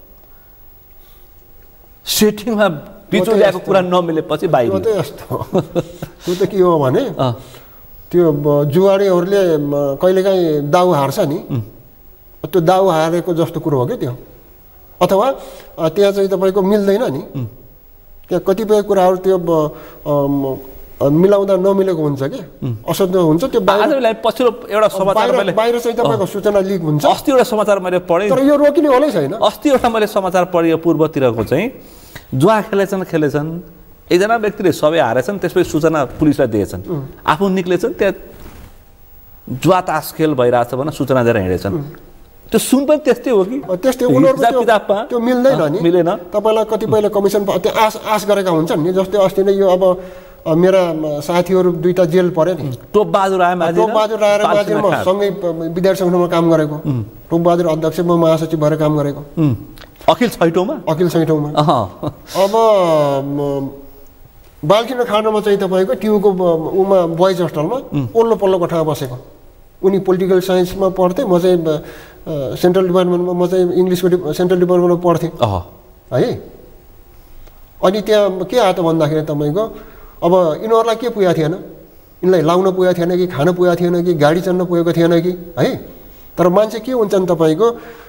सेटिङमा बिचौलियाको कुरा नमिलेपछि बाहिर। त्यो त के हो भने त्यो जुवाडीहरूले कहिलेकाहीँ दाउ हार्छ नि, त्यो दाउ हारेको जस्तो कुरो हो क्या त्यो। अथवा त्यहाँ चाहिँ तपाईँको मिल्दैन नि, त्यहाँ कतिपय कुराहरू त्यो मिलाउँदा नमिलेको हुन्छ कि, असत्य हुन्छ त्यो। पछिल्लो एउटा समाचार बाहिर चाहिँ तपाईँको सूचना लिक हुन्छ। अस्ति एउटा समाचार मैले पढेँ, तर यो रोकिने होलै छैन। अस्ति एउटा मैले समाचार पढेँ पूर्वतिरको चाहिँ जुवा खेलेछन् एकजना व्यक्तिले सबै हारेछन्, त्यसपछि सूचना पुलिसलाई दिएछन्, आफू निक्लेछन्, त्यहाँ जुवा तास खेल भइरहेछ भनेर सूचना दिएर हिँडेछन्। त्यो सुन पनि त्यस्तै हो कि त्यस्तै उनीहरूको त्यो मिल्दैन नि, मिलेन। तपाईँलाई कतिपयले कमिसन त्यो आश गरेका हुन्छन् नि। जस्तै अस्ति नै यो अब मेरा साथीहरू दुईटा जेल परे नि। टोपबहादुर राय माझी म सँगै विद्यार्थी सङ्गठनमा काम गरेको, टोपबहादुर अध्यक्ष, म महासचिव भएर काम गरेको, अखिल छैटौँमा। अब बालकिन खानामा चाहिँ तपाईँको ट्युको उमा बोइज हस्टलमा ओल्लो पल्लो कोठामा बसेको। उनी पोलिटिकल साइन्समा पढ्थे, म चाहिँ सेन्ट्रल डिपार्टमेन्टमा, म चाहिँ इङ्ग्लिसको सेन्ट्रल डिपार्टमेन्टमा पढ्थेँ है। अनि त्यहाँ के आयो त भन्दाखेरि तपाईँको अब यिनीहरूलाई के पुगेको थिएन, यिनलाई लाउन पुगेको थिएन कि खान पुगेको थिएन कि गाडी चढ्न पुगेको थिएन कि है। तर मान्छे के हुन्छन् तपाईँको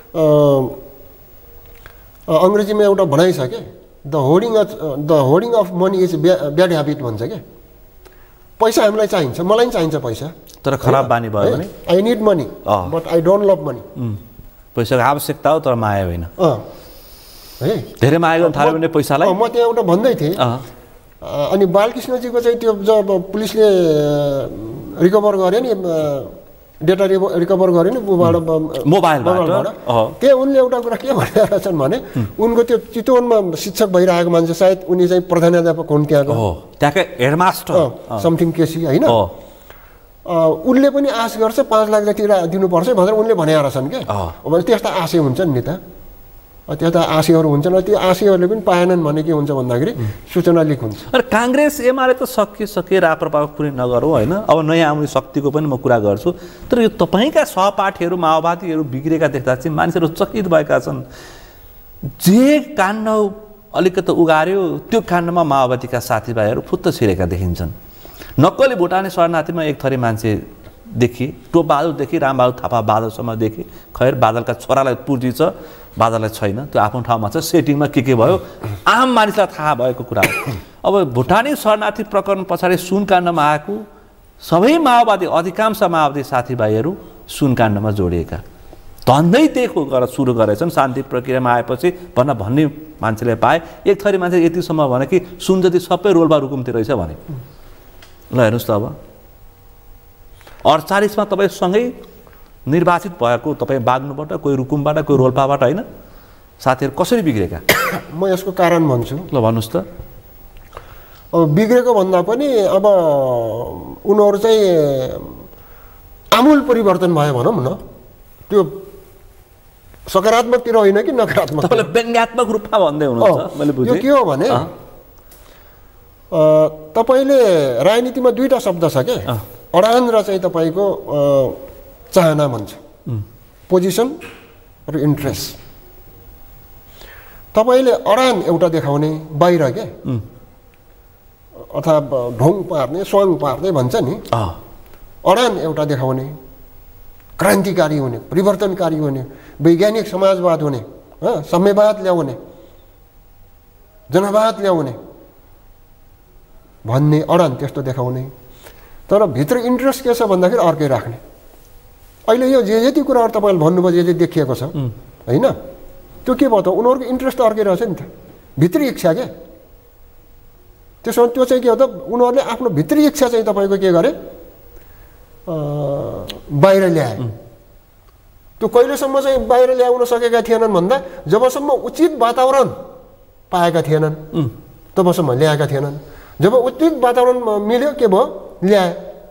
अङ्ग्रेजीमा एउटा भनाइ छ के, the hoarding of money is bad habit भन्छ क्या। पैसा हामीलाई चाहिन्छ, मलाई पनि चाहिन्छ पैसा, तर खराब बानी भयो भने I need money but I don't love money. पैसाको आवश्यकता हो तर माया होइन है। धेरै माया गर्न थाल्यो भने पैसालाई। म त्यहाँ एउटा भन्दै थिएँ। अनि बालकृष्णजीको चाहिँ त्यो जब पुलिसले रिकभर गर्यो नि, डेटा रिकभर गर्यो नि मोबाइलबाट, त्यहाँ उनले एउटा कुरा के भनिरहेका छन् भने उनको त्यो चितवनमा शिक्षक भइरहेको मान्छे, सायद उनी चाहिँ प्रधानाध्यापक हुन् त्यहाँको हेडमास्टर समथिङ केसी होइन, उनले पनि आश गर्छ 5 लाख जति दिनुपर्छ भनेर उनले भनेका छन् क्या। अब त्यस्ता आशय हुन्छन् नि त, त्यस्ता आशयहरू हुन्छन्, त्यो आशयहरूले पनि पाएनन् भने के हुन्छ भन्दाखेरि सूचना लिक हुन्छ। काङ्ग्रेस एमाले त सके राप्रपाको कुनै नगरौँ होइन। अब नयाँ आउने शक्तिको पनि म कुरा गर्छु, तर यो तपाईँका सहपाठीहरू माओवादीहरू बिग्रेका देख्दा चाहिँ मान्छेहरू चकित भएका छन्। जे काण्ड अलिकति उगार्यो त्यो काण्डमा माओवादीका साथीभाइहरू फुत्त छिरेका देखिन्छन्। नक्कली भुटानी शरणार्थीमा एक थरी मान्छेदेखि टोपबहादुरदेखि रामबहादुर थापा बादलसम्मदेखि, खैर बादलका छोरालाई पुर्जी छ, बादललाई छैन, त्यो आफ्नो ठाउँमा छ, सेटिङमा के भयो आम मानिसलाई थाहा भएको कुरा हो। अब भुटानी शरणार्थी प्रकरण पछाडि सुनकाण्डमा आएको सबै माओवादी, अधिकांश माओवादी साथीभाइहरू सुनकाण्डमा जोडिएका, धन्दै देखो गरेर सुरु गरेछन्। शान्ति प्रक्रियामा आएपछि भन्ने मान्छेले पाए, एक थरी मान्छे यतिसम्म भने कि सुन जति सबै रोल्पा रुकुमतिर रहेछ भने। ल हेर्नुहोस् त अब 48मा तपाईँसँगै निर्वाचित भएको तपाईँ बाग्नुबाट, कोही रुकुमबाट, कोही रोल्पाबाट होइन, साथीहरू कसरी बिग्रेका? म यसको कारण भन्छु। ल भन्नुहोस् त। अब बिग्रेको भन्दा पनि अब उनीहरू चाहिँ आमूल परिवर्तन भयो भनौँ न, त्यो सकारात्मकतिर होइन कि नकारात्मक। तपाईँले व्यङ्ग्यात्मक रूपमा भन्दै हुनुहुन्छ, मैले बुझेँ। यो के हो भने तपाईँले राजनीतिमा दुईवटा शब्द छ के, अडान र चाहिँ तपाईँको चाहना भन्छ, पोजिसन र इन्ट्रेस्ट। तपाईँले अडान एउटा देखाउने बाहिर के, अथवा ढोङ पार्ने, स्वाङ पार्ने भन्छ नि, अडान एउटा देखाउने, क्रान्तिकारी हुने, परिवर्तनकारी हुने, वैज्ञानिक समाजवाद हुने, साम्यवाद ल्याउने, जनवाद ल्याउने भन्ने अडान त्यस्तो देखाउने। तर भित्र इन्ट्रेस्ट के छ भन्दाखेरि अर्कै राख्ने। अहिले यो जे जति कुराहरू तपाईँले भन्नुभयो, जे जे देखिएको छ होइन, त्यो के भयो त, उनीहरूको इन्ट्रेस्ट अर्कै रहेछ नि त, भित्री इच्छा क्या। त्यसो भने त्यो चाहिँ के हो त, उनीहरूले आफ्नो भित्री इच्छा चाहिँ तपाईँको के गरे, बाहिर ल्याए। त्यो कहिलेसम्म चाहिँ बाहिर ल्याउन सकेका थिएनन् भन्दा जबसम्म उचित वातावरण पाएका थिएनन् तबसम्म ल्याएका थिएनन्। जब उचित वातावरण मिल्यो के भयो, ल्याए।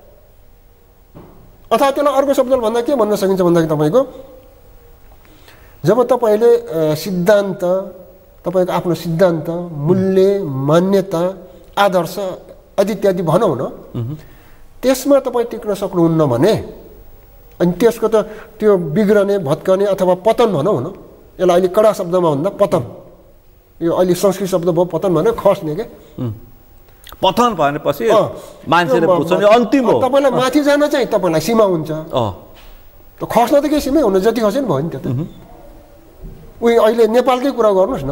अथवा त्यसलाई अर्को शब्दले भन्दा के भन्न सकिन्छ भन्दाखेरि तपाईँको जब तपाईँले सिद्धान्त, तपाईँको आफ्नो सिद्धान्त, मूल्य, मान्यता, आदर्श आदि इत्यादि भनौँ न, त्यसमा तपाईँ टिक्न सक्नुहुन्न भने अनि त्यसको त त्यो बिग्रने, भत्कने अथवा पतन भनौँ न, यसलाई अहिले कडा शब्दमा भन्दा पतन, यो अहिले संस्कृत शब्द भयो पतन भने खस्ने के, पतन भनेपछि मान्छेले बुझ्छ अन्तिम हो। तपाईँलाई माथि जान चाहिँ तपाईँलाई सीमा हुन्छ, त खस्न त केही सीमै हुनु, जति खस्यो नि भयो नि त्यो त। उयो अहिले नेपालकै कुरा गर्नुहोस् न,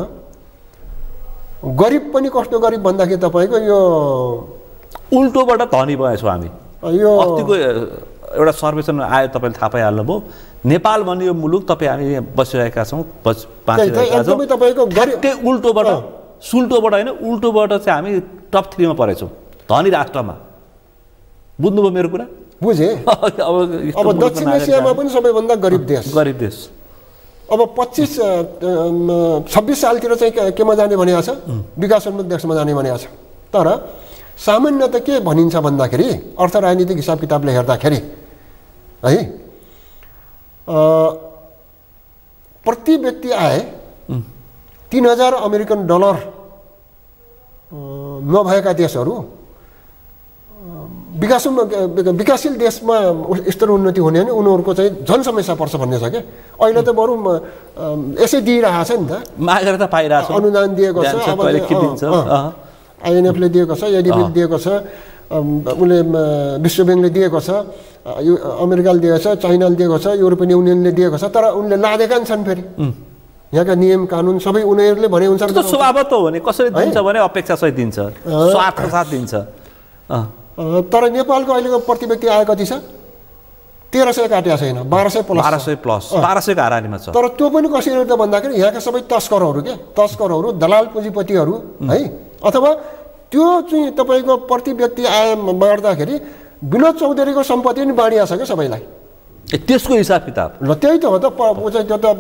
गरिब पनि कस्तो गरिब भन्दाखेरि तपाईँको यो उल्टोबाट धनी भएछौँ हामी। यो अस्तिको एउटा सर्वेक्षण आयो, तपाईँले थाहा पाइहाल्नुभयो, नेपाल भन्ने यो मुलुक तपाईँ हामी यहाँ बसिरहेका छौँ, तपाईँको उल्टोबाट, सुल्टोबाट होइन, उल्टोबाट चाहिँ हामी टप 3 मा परेछौँ धनी राष्ट्रमा। बुझ्नुभयो मेरो कुरा? बुझेँ। अब दक्षिण एसियामा पनि सबैभन्दा गरिब देश। अब 25-26 सालतिर चाहिँ केमा जाने भनेको छ, विकासोन्मुख देशमा जाने भनेको छ। तर सामान्यतः के भनिन्छ भन्दाखेरि अर्थ राजनीतिक हिसाब किताबले हेर्दाखेरि है प्रति व्यक्ति आए 3000 अमेरिकन डलर नभएका देशहरू विकासशील देशमा स्तर उन्नति हुने भने उनीहरूको चाहिँ झन् समस्या पर्छ भन्ने छ क्या अहिले त बरु यसै दिइरहेको छ नि त मागेर त पाइरहेको छ अनुदान दिएको छ आइएनएफले दिएको छ एडिबीले दिएको छ उसले विश्व ब्याङ्कले दिएको छ अमेरिकाले दिएको छ चाइनाले दिएको छ युरोपियन युनियनले दिएको छ तर उनले लादेका छन् फेरि यहाँका नियम कानुन सबै उनीहरूले भने हुन्छ स्वभाव त हो नि कसरी दिन्छ भने अपेक्षा सहित दिन्छ स्वार्थको साथ दिन्छ तर नेपालको अहिलेको प्रति व्यक्ति आय कति छ 1300 काटेको छैन 1200 प्लस 1200 को हारानीमा छ तर त्यो पनि कसरी त भन्दाखेरि यहाँका सबै तस्करहरू दलाल पुँजीपतिहरू है अथवा त्यो चाहिँ तपाईको प्रति व्यक्ति आय बाँड्दाखेरि विनोद चौधरीको सम्पत्ति पनि बाँडिया छ क्या सबैलाई त्यसको हिसाब किताब ल त्यही त हो त त्यो त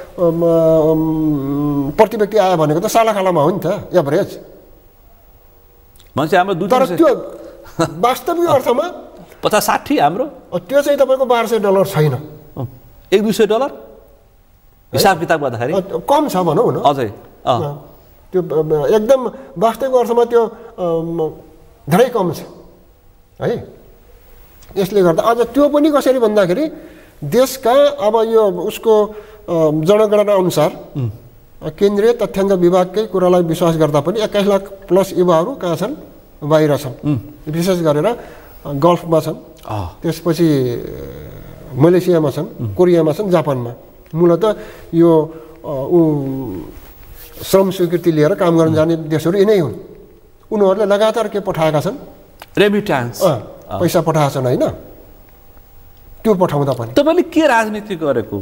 प्रति व्यक्ति आय भनेको त सालाखालामा हो नि त एभरेज मान्छे हाम्रो तर त्यो वास्तविक अर्थमा 50-60 हाम्रो त्यो चाहिँ तपाईँको $1200 छैन $100-200 हिसाब किताब गर्दाखेरि कम छ भनौँ न अझै त्यो एकदम वास्तविक अर्थमा त्यो धेरै कम छ है यसले गर्दा अझ त्यो पनि कसरी भन्दाखेरि देशका अब यो उसको जनगणना अनुसार केन्द्रीय तथ्याङ्क विभागकै कुरालाई विश्वास गर्दा पनि 21 लाख प्लस युवाहरू कहाँ छन् बाहिर छन् विशेष गरेर गल्फमा छन् त्यसपछि मलेसियामा छन् कोरियामा छन् जापानमा मूलत यो श्रम स्वीकृति लिएर काम गर्न जाने देशहरू यिनै हुन् उनीहरूले लगातार के पठाएका छन् रेमिट्यान्स पैसा पठाएका छन् होइन त्यो पठाउँदा पनि तपाईँले के राजनीति गरेको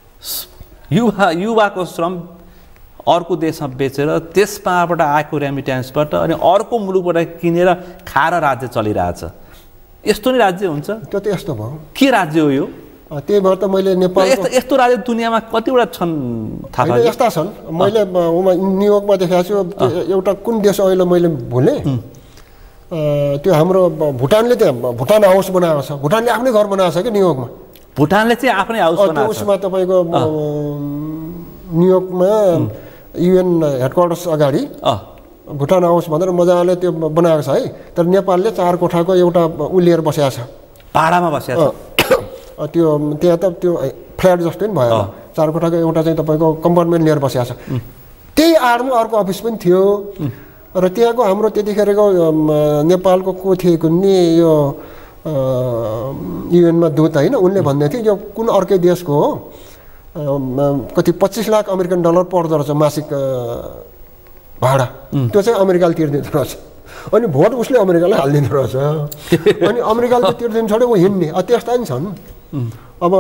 युवाको श्रम अर्को देशमा बेचेर त्यसबाट आएको रेमिट्यान्सबाट अनि अर्को मुलुकबाट किनेर खाएर राज्य चलिरहेछ यस्तो नै राज्य हुन्छ त्यो त यस्तो भयो के राज्य हो यो त्यही भएर त मैले नेपाल यस्तो राज्य दुनियाँमा कतिवटा छन् थाहा यस्ता छन् मैले न्युयोर्कमा देखाएको छु एउटा कुन देश अहिले मैले भुलेँ त्यो हाम्रो भुटानले त्यहाँ भुटान हाउस बनाएको छ भुटानले आफ्नै घर बनाएको छ कि न्युयोर्कमा भुटानले चाहिँ आफ्नै हाउस बनाएको छ उसमा तपाईँको न्युयोर्कमा UN हेडक्वार्टर्स अगाडि भुटान हाउस भनेर मजाले त्यो बनाएको छ है तर नेपालले 4 कोठाको एउटा उलिएर बसेको छ भाडामा बसेको छ त्यो त्यहाँ त त्यो फ्ल्याट जस्तै पनि भयो 4 कोठाको एउटा चाहिँ तपाईँको कम्पार्टमेन्ट लिएर बसेको छ त्यही आडमा अर्को अफिस पनि थियो र त्यहाँको हाम्रो त्यतिखेरको नेपालको को थियो कुन्नी यो UN मा दूत होइन उनले भन्दै थियो यो कुन अर्कै देशको हो कति 25 लाख अमेरिकन डलर पर्दो रहेछ मासिक भाडा त्यो चाहिँ अमेरिकाले तिर्दिँदो रहेछ अनि भोट उसले अमेरिकालाई हालिदिँदो रहेछ अनि अमेरिकाले तिर्दिनु छोड्यो ऊ हिँड्ने त्यस्ता नि छन् अब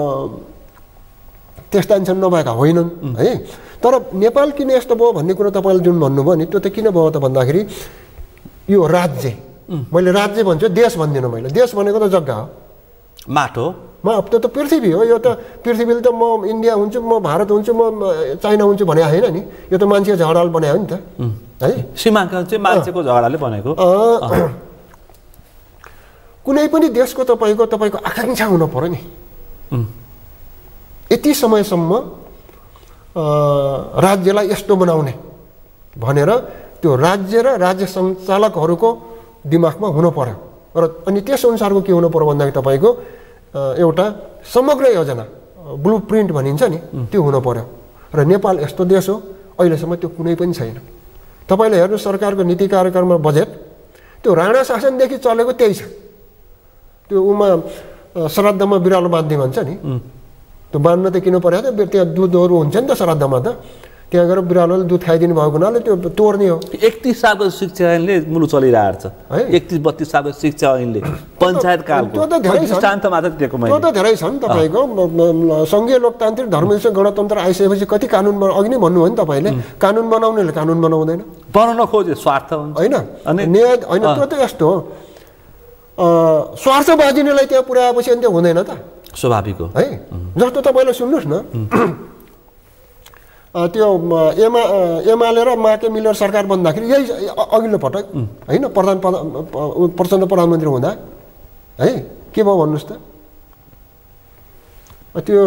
त्यस्ता नि छन् नभएका होइनन् है तर नेपाल किन यस्तो भयो भन्ने कुरो तपाईँले जुन भन्नुभयो नि त्यो त किन भयो त भन्दाखेरि यो राज्य मैले राज्य भन्छु देश भन्दिनँ मैले देश भनेको त जग्गा हो माटो त्यो त पृथ्वी हो यो त पृथ्वीले त म इन्डिया हुन्छु म भारत हुन्छु म चाइना हुन्छु भने होइन नि यो त मान्छे झगडाले बनायो नि त है सीमाङ्कन चाहिँ मान्छेको झगडाले बनेको कुनै पनि देशको तपाईँको आकाङ्क्षा हुनु पर्यो नि यति समयसम्म राज्यलाई यस्तो बनाउने भनेर त्यो राज्य र राज्य सञ्चालकहरूको दिमागमा हुनु पर्यो र अनि त्यस अनुसारको के हुनु पर्यो भन्दाखेरि तपाईँको एउटा समग्र योजना ब्लू प्रिन्ट भनिन्छ नि त्यो हुनु पर्यो र नेपाल यस्तो देश हो अहिलेसम्म त्यो कुनै पनि छैन तपाईँले हेर्नु सरकारको नीति कार्यक्रममा बजेट त्यो राणा शासनदेखि चलेको त्यही छ त्यो उमा श्राद्धमा बिरालो बाँध्ने भन्छ नि त्यो बाँध्न त किन पर्यो त त्यहाँ दुधहरू हुन्छ नि त श्राद्धमा त त्यहाँ गएर बिरालोले दुध खाइदिनु भएको हुनाले त्यो तोड्ने हो 31 सालको शिक्षा ऐनले मुलुक चलिरहेको छ है 31-32 सालको शिक्षा ऐनले पञ्चायत कालको त्यो त धेरै सिद्धान्त मात्र दिएको मैले त्यो त धेरै छन् तपाईँको संघीय लोकतान्त्रिक धर्मनिरपेक्ष गणतन्त्र आइसकेपछि कति कानुन अघि नै भन्नुभयो नि तपाईँले कानुन बनाउनेले कानुन बनाउँदैन बनाउन खोजे स्वार्थ हुन्छ होइन न्याय होइन त्यो त यस्तो हो स्वार्थबाजिनेलाई त्यहाँ पुर्याएपछि अनि त्यो हुँदैन त स्वाभाविक हो है जस्तो तपाईँले सुन्नुहोस् न त्यो एमाले र माके मिलेर सरकार बन्दाखेरि यही अघिल्लो पटक होइन प्रचण्ड प्रधानमन्त्री हुँदा है के भयो भन्नुहोस् त त्यो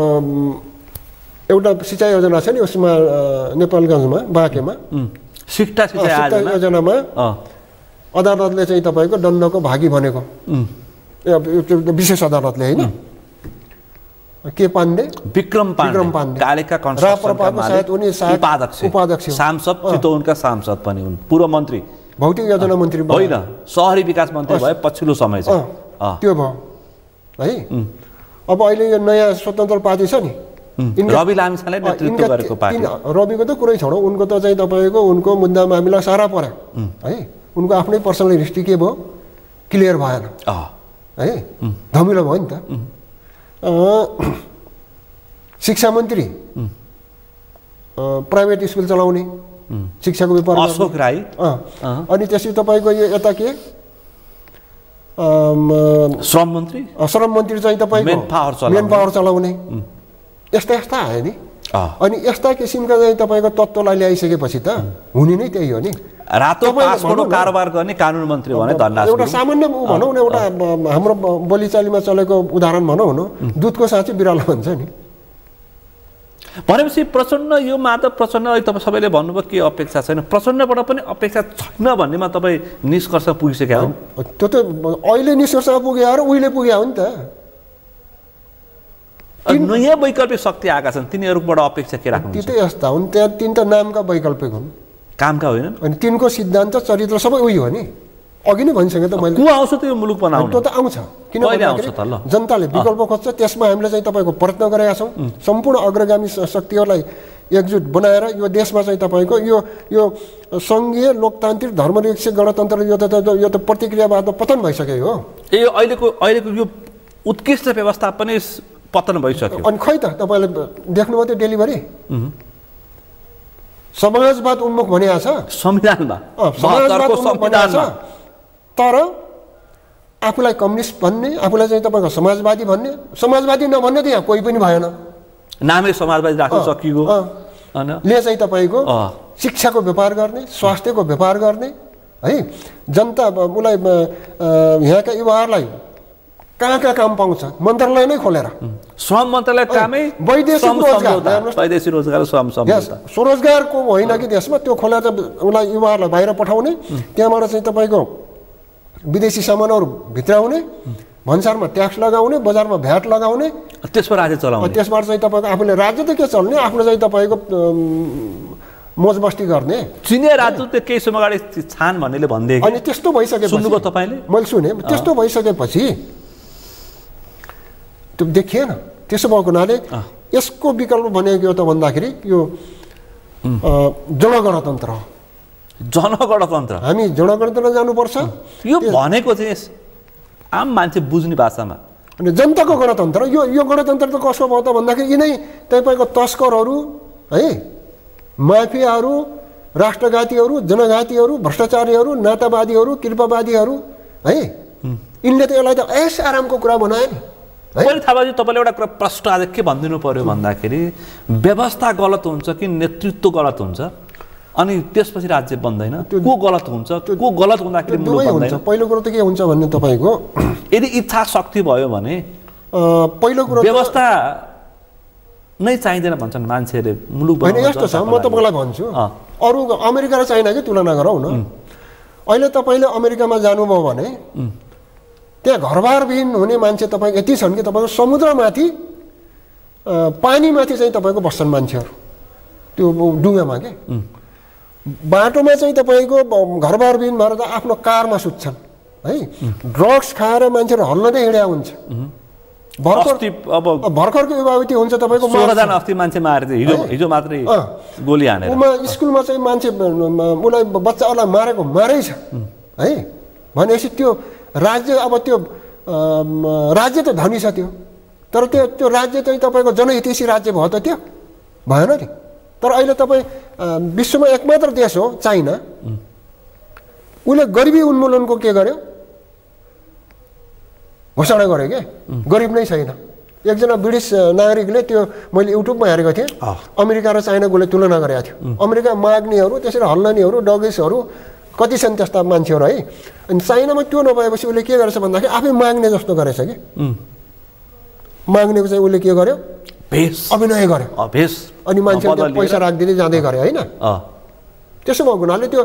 एउटा सिँचाइ योजना छ नि उसमा नेपालगञ्जमा बाँकेमा सिक्टा योजनामा अदालतले चाहिँ तपाईँको दण्डको भागी भनेको विशेष अदालतले होइन के पाण्डे विक्रम पाण्डे कालेका राप्रपाको सायद उनी उपाध्यक्ष सांसद चितवनका सांसद पनि हुन् पूर्व मन्त्री भौतिक योजना मन्त्री होइन शहरी विकास मन्त्री भए पछिल्लो समय चाहिँ त्यो भयो है अब अहिले यो नयाँ स्वतन्त्र पार्टी छ नि रवि लामिछाने नेतृत्व गरेको पार्टी रविको त कुरै छोडौँ उनको त चाहिँ तपाईँको उनको मुद्दा मामिला सारा पर्यो है उनको आफ्नै पर्सनल हिस्ट्री के भयो क्लियर भएन है धमिलो भयो नि त शिक्षा मन्त्री प्राइभेट स्कुल चलाउने शिक्षाको व्यापार अशोक राई अनि त्यसपछि तपाईँको यो यता के श्रम मन्त्री चाहिँ तपाईँको मेन पावर चलाउने यस्ता यस्ता आयो नि अनि यस्ता किसिमका चाहिँ तपाईँको तत्त्वलाई ल्याइसकेपछि त हुने नै त्यही हो नि रातो पासपोर्टको कारोबार गर्ने कानुन मन्त्री भने एउटा सामान्य भनौँ न एउटा हाम्रो बोलीचालीमा चलेको उदाहरण भनौँ न दुधको साँच्ची बिरालो भन्छ नि भनेपछि प्रचण्ड यो माधव प्रचण्ड तपाईँ सबैले भन्नुभयो के अपेक्षा छैन प्रचण्डबाट पनि अपेक्षा छैन भन्नेमा तपाईँ निष्कर्ष पुगिसक्यो हो त्यो त अहिले निष्कर्षमा पुग्यो र उहिले पुग्यो हो नि त नयाँ वैकल्पिक शक्ति आएका छन् तिनीहरूबाट अपेक्षा के राख्नु ती त यस्ता हुन् त्यहाँ तिनवटा नामका वैकल्पिक हुन् कामका होइनन् अनि तिनको सिद्धान्त चरित्र सबै उही हो नि अघि नै भनिसकेँ त मैले को आउँछ त्यो मुलुक बनाउन त्यो त आउँछ किनभने जनताले विकल्प खोज्छ त्यसमा हामीले चाहिँ तपाईँको प्रयत्न गरेका छौँ सम्पूर्ण अग्रगामी शक्तिहरूलाई एकजुट बनाएर यो देशमा चाहिँ तपाईँको यो सङ्घीय लोकतान्त्रिक धर्मनिरपेक्ष गणतन्त्र यो त प्रतिक्रियावादमा पतन भइसक्यो हो ए अहिलेको यो उत्कृष्ट व्यवस्था पनि पतन भइसक्यो अनि खै त तपाईँले देख्नुभयो त्यो डेलिभरी समाजवाद उन्मुख भनिएको छ संविधानमा समाजवाद उन्मुख भनिएको छ तर आफूलाई कम्युनिस्ट भन्ने आफूलाई चाहिँ तपाईँको समाजवादी भन्ने समाजवादी नभन्ने त यहाँ कोही पनि भएन नामै समाजवादी राख्न सकियो ले चाहिँ तपाईँको शिक्षाको व्यापार गर्ने स्वास्थ्यको व्यापार गर्ने है जनता उसलाई यहाँका युवाहरूलाई कहाँ काम पाउँछ मन्त्रालय नै खोलेर श्रम मन्त्रालय कामै वैदेशिक रोजगार स्वरोजगारको होइन कि देशमा त्यो खोलेर उसलाई युवाहरूलाई बाहिर पठाउने त्यहाँबाट चाहिँ तपाईँको विदेशी सामानहरू भित्राउने भन्सारमा ट्याक्स लगाउने बजारमा भ्याट लगाउने त्यसमा राज्य चलाउने त्यसबाट चाहिँ तपाईँको आफूले राज्य त के चल्ने आफूले चाहिँ तपाईँको मोज मस्ती गर्ने चिनिया राजदूत केही समय अगाडि छान भन्नेले भन्दै अनि त्यस्तो भइसकेपछि सुन्नुभयो तपाईँले मैले सुने त्यस्तो भइसकेपछि त्यो देखिएन त्यसो भएको हुनाले यसको विकल्प भनेको के हो त भन्दाखेरि यो जनगणतन्त्र हो जनगणतन्त्र हामी जनगणतन्त्र जानुपर्छ यो भनेको चाहिँ आम मान्छे बुझ्ने भाषामा अनि जनताको गणतन्त्र यो गणतन्त्र त कसो भयो त भन्दाखेरि यिनै तपाईँको तस्करहरू है माफियाहरू राष्ट्रघातीहरू जनघातीहरू भ्रष्टाचारीहरू नातावादीहरू कृपावादीहरू है यिनले त यसलाई त ऐस आरामको कुरा बनायो नि मैले थाहा भयो तपाईँले एउटा कुरा प्रश्न आज के भनिदिनु पर्यो भन्दाखेरि व्यवस्था गलत हुन्छ कि नेतृत्व गलत हुन्छ अनि त्यसपछि राज्य बन्दैन को गलत हुन्छ को गलत हुँदाखेरि मुलुक बन्दैन पहिलो कुरो त के हुन्छ भन्ने तपाईँको यदि इच्छा शक्ति भयो भने पहिलो कुरो व्यवस्था नै चाहिँदैन भन्छन् मान्छेले मुलुक होइन यस्तो छ म तपाईँलाई भन्छु अरू अमेरिका र चाइनाकै तुलना गरौँ न अहिले तपाईँले अमेरिकामा जानुभयो भने त्यहाँ घरबारविहीन हुने मान्छे तपाईँको यति छन् कि तपाईँको समुद्रमाथि पानीमाथि चाहिँ तपाईँको बस्छन् मान्छेहरू त्यो डुङ्गामा के बाटोमा चाहिँ तपाईँको घरबारविहीन भएर त आफ्नो कारमा सुत्छन् है ड्रग्स खाएर मान्छेहरू हल्लदै हिँड्या हुन्छ भर्खरको युवावती हुन्छ तपाईँको 16 जना अस्ति मान्छे मारे हिजो मात्रै गोली हानेर स्कुलमा चाहिँ मान्छे उसलाई बच्चाहरूलाई मारेको मारै छ है भनेपछि त्यो राज्य अब त्यो राज्य त धनी छ त्यो तर त्यो राज्य चाहिँ तपाईँको जनहितैषी राज्य भयो त त्यो भएन नि तर अहिले तपाईँ विश्वमा एकमात्र देश हो चाइना उसले गरिबी उन्मूलनको के गर्यो घोषणा गर्यो के गरिब नै छैन एकजना ब्रिटिस नागरिकले त्यो मैले युट्युबमा हेरेको थिएँ अमेरिका र चाइनाकोले तुलना गरेको थियो अमेरिका माग्नेहरू त्यसरी हल्लनीहरू डगेसहरू कति छन् त्यस्ता मान्छेहरू है अनि चाइनामा त्यो नभएपछि उसले के गरेछ भन्दाखेरि आफै माग्ने जस्तो गरेछ कि माग्नेको चाहिँ उसले के गर्यो अभिनय गर्यो अनि मान्छेले पैसा राखिदिँदै जाँदै गरे होइन त्यसो भएको हुनाले त्यो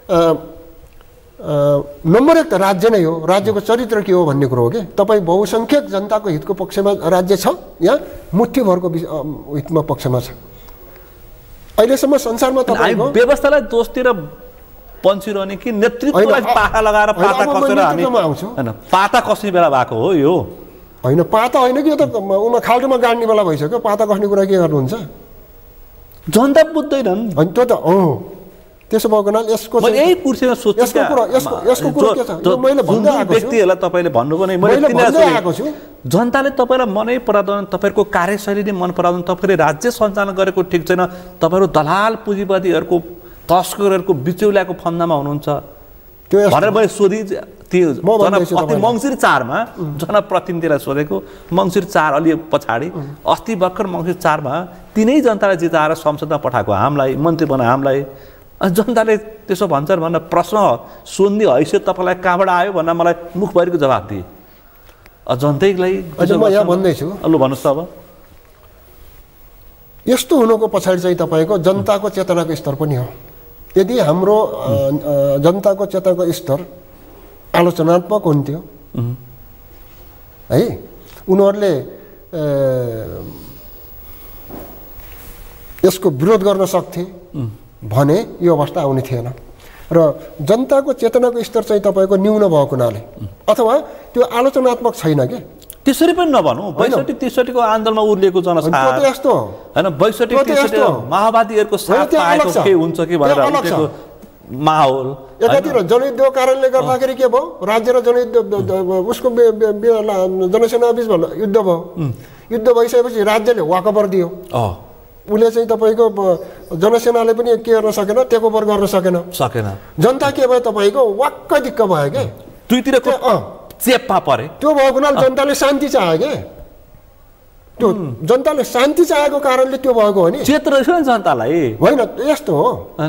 नम्बर 1 त राज्य नै हो राज्यको चरित्र के हो भन्ने कुरो हो कि तपाईँ बहुसङ्ख्यक जनताको हितको पक्षमा राज्य छ या मुठ्ठीभरको हितमा पक्षमा छ अहिलेसम्म संसारमा तपाईँको व्यवस्थालाई दोषतिर पन्छिरहने कि नेतृत्वलाई पाखा लगाएर पाता कसेर हामी हैन पाता कस्ने बेला भएको हो यो होइन पाता होइन कि यो त उमा खाल्टोमा गाड्ने बेला भइसक्यो पाता कस्ने कुरा के गर्नुहुन्छ जनता बुझ्दैनन् अनि त्यो त हो त्यसो भएको हुनाले यसको यही कुर्सीमा सोच्छु यसको कुरा के छ यो मैले भन्दै आएको छु व्यक्तिहरुलाई तपाईले भन्नु पनि मैले भन्दै आएको छु जनताले तपाईलाई मनै पराउँदैन तपाईहरुको कार्यशैलीले मन पराउँदैन तपाईले राज्य सञ्चालन गरेको ठीक छैन तपाईहरु दलाल पुँजीपतिहरुको तस्करहरुको बिचौलियाको फन्दामा हुनुहुन्छ त्यो भनेर मैले सोधि त्यो मङ्सिर 4 मा जनप्रतिनिधिलाई सोधेको मङ्सिर 4 अलि पछाडी अस्ति भर्खर मङ्सिर 4 मा तिनै जनताले जिताएर संसदमा पठाएको हामीलाई मन्त्री बनाए हामीलाई जनताले त्यसो भन्छन् भनेर प्रश्न सोध्ने हैसियत तपाईलाई कहाँबाट आयो भनेर मलाई मुखभरिको जवाफ दिए जनतालाई म यहाँ भन्दैछु लु भन्नुस् अब यस्तो हुनुको पछाडि चाहिँ तपाईको जनताको चेतनाको स्तर पनि हो यदि हाम्रो जनताको चेतनाको स्तर आलोचनात्मक हुन्थ्यो है उनीहरूले यसको विरोध गर्न सक्थे भने यो अवस्था आउने थिएन र जनताको चेतनाको स्तर चाहिँ तपाईको न्यून भएको हुनाले अथवा त्यो आलोचनात्मक छैन के त्यसरी पनि नभनौँ 62-63 को आन्दोलनमा उर्लिएको जनसाधारण यस्तो हैन 62-63 माओवादीहरुको साथ पाएको के हुन्छ कि भनेर उठेको माहौल एकातिर जनयुद्धको कारणले गर्दाखेरि के भयो राज्य र जनयुद्ध उसको जनसेना बीच युद्ध भयो युद्ध भइसकेपछि राज्यले वाकओभर दियो उसले चाहिँ तपाईको जनसेनाले पनि के गर्न सकेन टेक ओभर गर्न सकेन जनता के भयो तपाईको वाक्क दिक्क भयो के दुईतिरको चेपमा परे त्यो भएको हुनाले जनताले शान्ति चाह्यो के त्यो जनताले शान्ति चाहेको कारणले त्यो भएको हो नि चेत रहेछ नि जनतालाई होइन यस्तो हो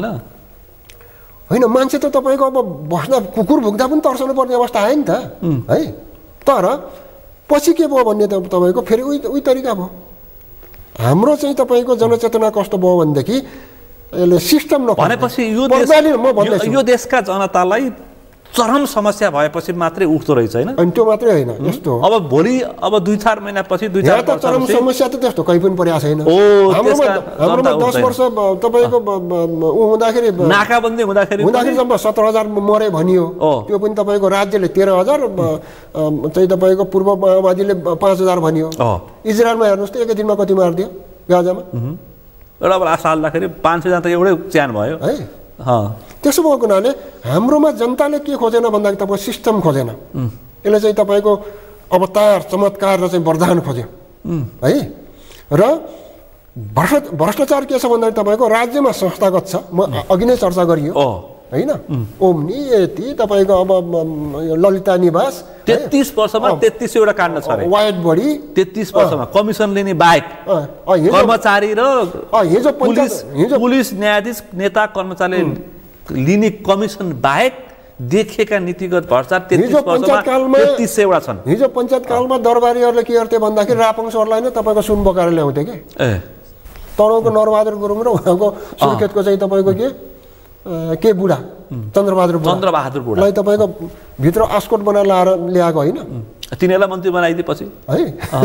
होइन मान्छे त तपाईको अब बस्दा कुकुर भुक्दा पनि तर्साउनु पर्ने अवस्था आयो नि त है तर पछि के भयो भन्ने त तपाईको फेरि उही तरिका भयो हाम्रो चाहिँ तपाईको जनचेतना कस्तो भयो भनेदेखि यसले सिस्टम भनेपछि यो देशका जनतालाई चरम समस्या भएपछि मात्रै उठ्दो रहेछ हैन अनि त्यो मात्रै हैन यस्तो अब भोलि अब 2-4 महिनापछि 2-4 वर्ष चरम समस्या त त्यस्तो कहीं पनि परेको छैन हाम्रोमा 10 वर्ष तपाईको उ हुँदाखेरि नाकाबन्दी हुँदाखेरि जम्मा 17000 मरे भनियो त्यो पनि तपाईको राज्यले 13000 चाहिँ तपाईको पूर्व माओवादीले 5000 भनियो इजरायलमा हेर्नुस् त एकै दिनमा कति मार्दियो गाजामा एउटा बेला आशा हाल्दाखेरि 500 जना त एउटै च्यान भयो है त्यसो भएको हुनाले हाम्रोमा जनताले के खोजेन भन्दाखेरि तपाईको सिस्टम खोजेन यसले चाहिँ तपाईको अवतार चमत्कार र चाहिँ वरदान खोज्यो है र भ्रष्टाचार के छ भन्दाखेरि तपाईको राज्यमा संस्थागत छ म अघि नै चर्चा गरियो हैन ओम्नी यति तपाईको अब ललिता निवास 33 वर्षमा 33 वटा काण्ड छ रे वाइट बडी 33 वर्षमा कमिसन लिने बाहेक कर्मचारी र हिजो पुलिस न्यायाधीश नेता कर्मचारीले लिने कमिसन बाहेक देखिएका नीतिगत भ्रष्टाचार 33 वर्षमा 33 वटा छन् हिजो पञ्चायत कालमा दरबारीहरुले के गर्थे भन्दाखेरि रापङसरलाई नै तपाईको सुन बोकाएर ल्याउँथे के तनहुको नरबहादुर गुरुङ र उहाँको सुर्खेतको चाहिँ तपाईको के बुढा चन्द्रबहादुर बुढालाई तपाईको भित्र अस्कोट बनाएर ल्याएको हैन तिनीलाई मन्त्री बनाइदिएपछि है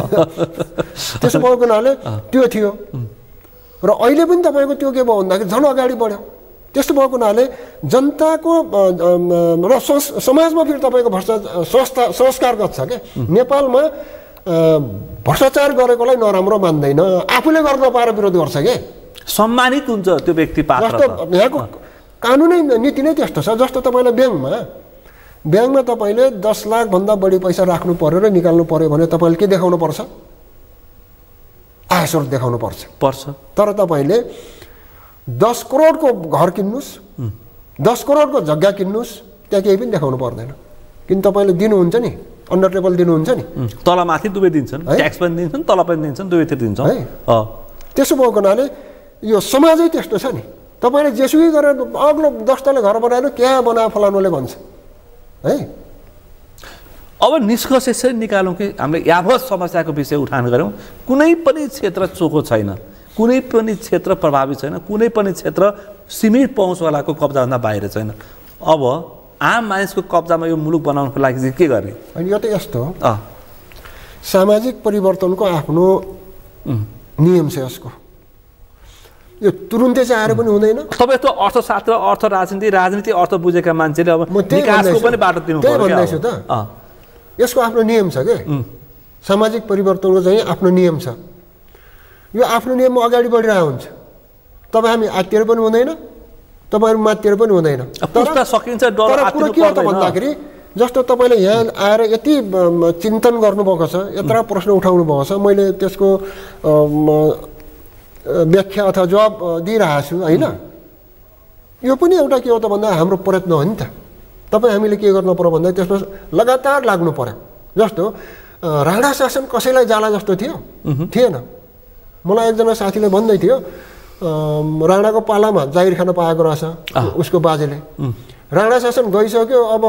त्यसो भएको हुनाले त्यो थियो र अहिले पनि तपाईको त्यो के भयो भन्दाखेरि झन् अगाडि बढ्यो त्यस्तो भएको हुनाले जनताको र समाजमा फेरि तपाईको संस्कारगत छ के नेपालमा भ्रष्टाचार गरेकोलाई नराम्रो मान्दैन आफूले गर्न पाएर विरोध गर्छ के सम्मानित हुन्छ त्यो व्यक्ति पात्र यहाँको कानुनै नीति नै त्यस्तो छ जस्तो तपाईलाई ब्याङ्कमा तपाईले 10 लाख भन्दा बढी पैसा राख्नु पर्यो र निकाल्नु पर्यो भने तपाईले के देखाउनु पर्छ आय स्रोत देखाउनु पर्छ तर तपाईले 10 करोडको घर किन्नुस् 10 करोडको जग्गा किन्नुस् त्यहाँ केही पनि देखाउनु पर्दैन किन तपाईले दिनुहुन्छ नि अन्डर टेबल दिनुहुन्छ नि, तलमाथि दुवै दिन्छन्, ट्याक्स पनि दिन्छन्, तल पनि दिन्छन्, दुवैतिर दिन्छन् है। त्यसो भएको हुनाले यो समाजै त्यस्तो छ नि। तपाईँले जेसुकै गरेर अग्लो 10 तले घर बनाएर क्या बना फलानुले भन्छ है। अब निष्कर्ष यसरी निकालौँ कि हामीले यावत समस्याको विषय उठान गऱ्यौँ, कुनै पनि क्षेत्र चोखो छैन, कुनै पनि क्षेत्र प्रभावित छैन, कुनै पनि क्षेत्र सीमित पहुँचवालाको कब्जाभन्दा बाहिर छैन। अब आम मानिसको कब्जामा यो मुलुक बनाउनको लागि चाहिँ के गर्ने? अनि यो त यस्तो हो, सामाजिक परिवर्तनको आफ्नो नियम छ यसको। यो तुरुन्तै चाहिँ आएर पनि हुँदैन। तपाईँ त अर्थशास्त्र, अर्थ राजनीति अर्थ बुझेका मान्छेले अब विकासको पनि बाटो दिनु पर्यो। भन्दैछु त, यसको आफ्नो नियम छ के। सामाजिक परिवर्तनको चाहिँ आफ्नो नियम छ। यो आफ्नो नियममा अगाडि बढिरहेको हुन्छ। तपाईँ हामी आत्तिएर पनि हुँदैन, तपाईँहरू मात्तिएर पनि हुँदैन। तर सकिन्छ, डर कुरो के हो त भन्दाखेरि जस्तो तपाईँले यहाँ आएर यति चिन्तन गर्नुभएको छ, यत्र प्रश्न उठाउनु भएको छ, मैले त्यसको व्याख्या अथवा जवाब दिइरहेको छु होइन। यो पनि एउटा के हो त भन्दा हाम्रो प्रयत्न हो नि त। तपाईँ हामीले के गर्नु पर्यो भन्दा त्यसमा लगातार लाग्नु पर्यो। जस्तो राणा शासन कसैलाई जाला जस्तो थियो? थिएन। मलाई एकजना साथीले भन्दै थियो राणाको पालामा जागिर खान पाएको रहेछ उसको बाजेले। राणा शासन गइसक्यो, अब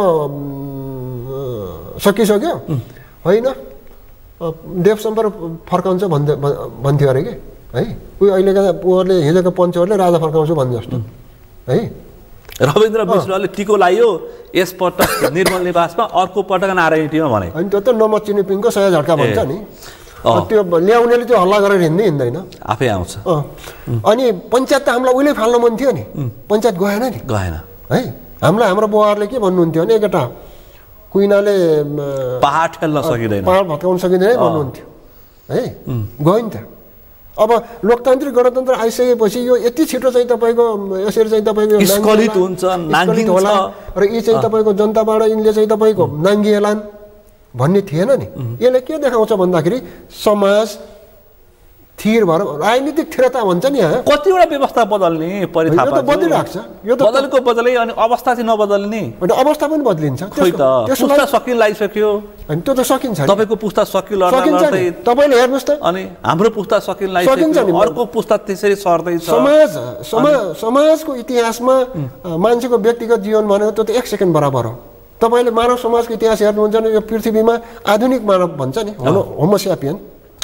सकिसक्यो होइन, देवशम्बर फर्काउँछ भन्थ्यो अरे कि है। उयो अहिलेका उहरूले हिजोको पञ्चहरूले राजा फर्काउँछु भन्ने जस्तो है। रविन्द्र मिश्रले टिको लायो यसपटक निर्मल निवासमा, अर्को पटक नारायणीमा भने। अनि त्यो त नमचिने पिङको 100 झट्का भन्छ नि। त्यो ल्याउनेले त्यो हल्ला गरेर हिँड्दैन, आफै आउँछ। अनि पञ्चायत त हामीलाई उहिले फाल्न मन थियो नि, पञ्चायत गएन नि, गएन है। हाम्रो बुवाहरूले के भन्नुहुन्थ्यो भने एकटा कुइनाले पहाड ठेल्न सकिँदैन, पहाड भत्काउन सकिँदैन भन्नुहुन्थ्यो है। गयो नि त। अब लोकतान्त्रिक गणतन्त्र आइसकेपछि यो यति छिटो चाहिँ तपाईँको यसरी चाहिँ तपाईँको स्खलित हुन्छ, नाङ्गिन्छ होला र यी चाहिँ तपाईँको जनताबाट यिनले चाहिँ तपाईँको नाङ्गिएलान् भन्ने थिएन नि। यसले के देखाउँछ भन्दाखेरि समाज थिर भएर राजनीतिक थिरता भन्छ नि। यहाँ कतिवटा व्यवस्था बदल्ने परिथापा बदलिरहेको छ। यो त बदलेको बदले अनि अवस्था चाहिँ नबदल्ने, अवस्था पनि बदलिन्छ। पुस्ता सकिन लागिसक्यो, अनि त्यो त सकिन्छ। तपाईँको पुस्ता सकिन लड्दै तपाईँले हेर्नुहोस् त, अनि हाम्रो पुस्ता सकिन लागिसक्यो, अर्को पुस्ता त्यसरी सर्दैछ। समाजको इतिहासमा मान्छेको व्यक्तिगत जीवन भनेको त्यो त 1 सेकेन्ड बराबर हो। तपाईँले मानव समाजको इतिहास हेर्नुहुन्छ भने यो पृथ्वीमा आधुनिक मानव भन्छ नि, होमोस्यापियन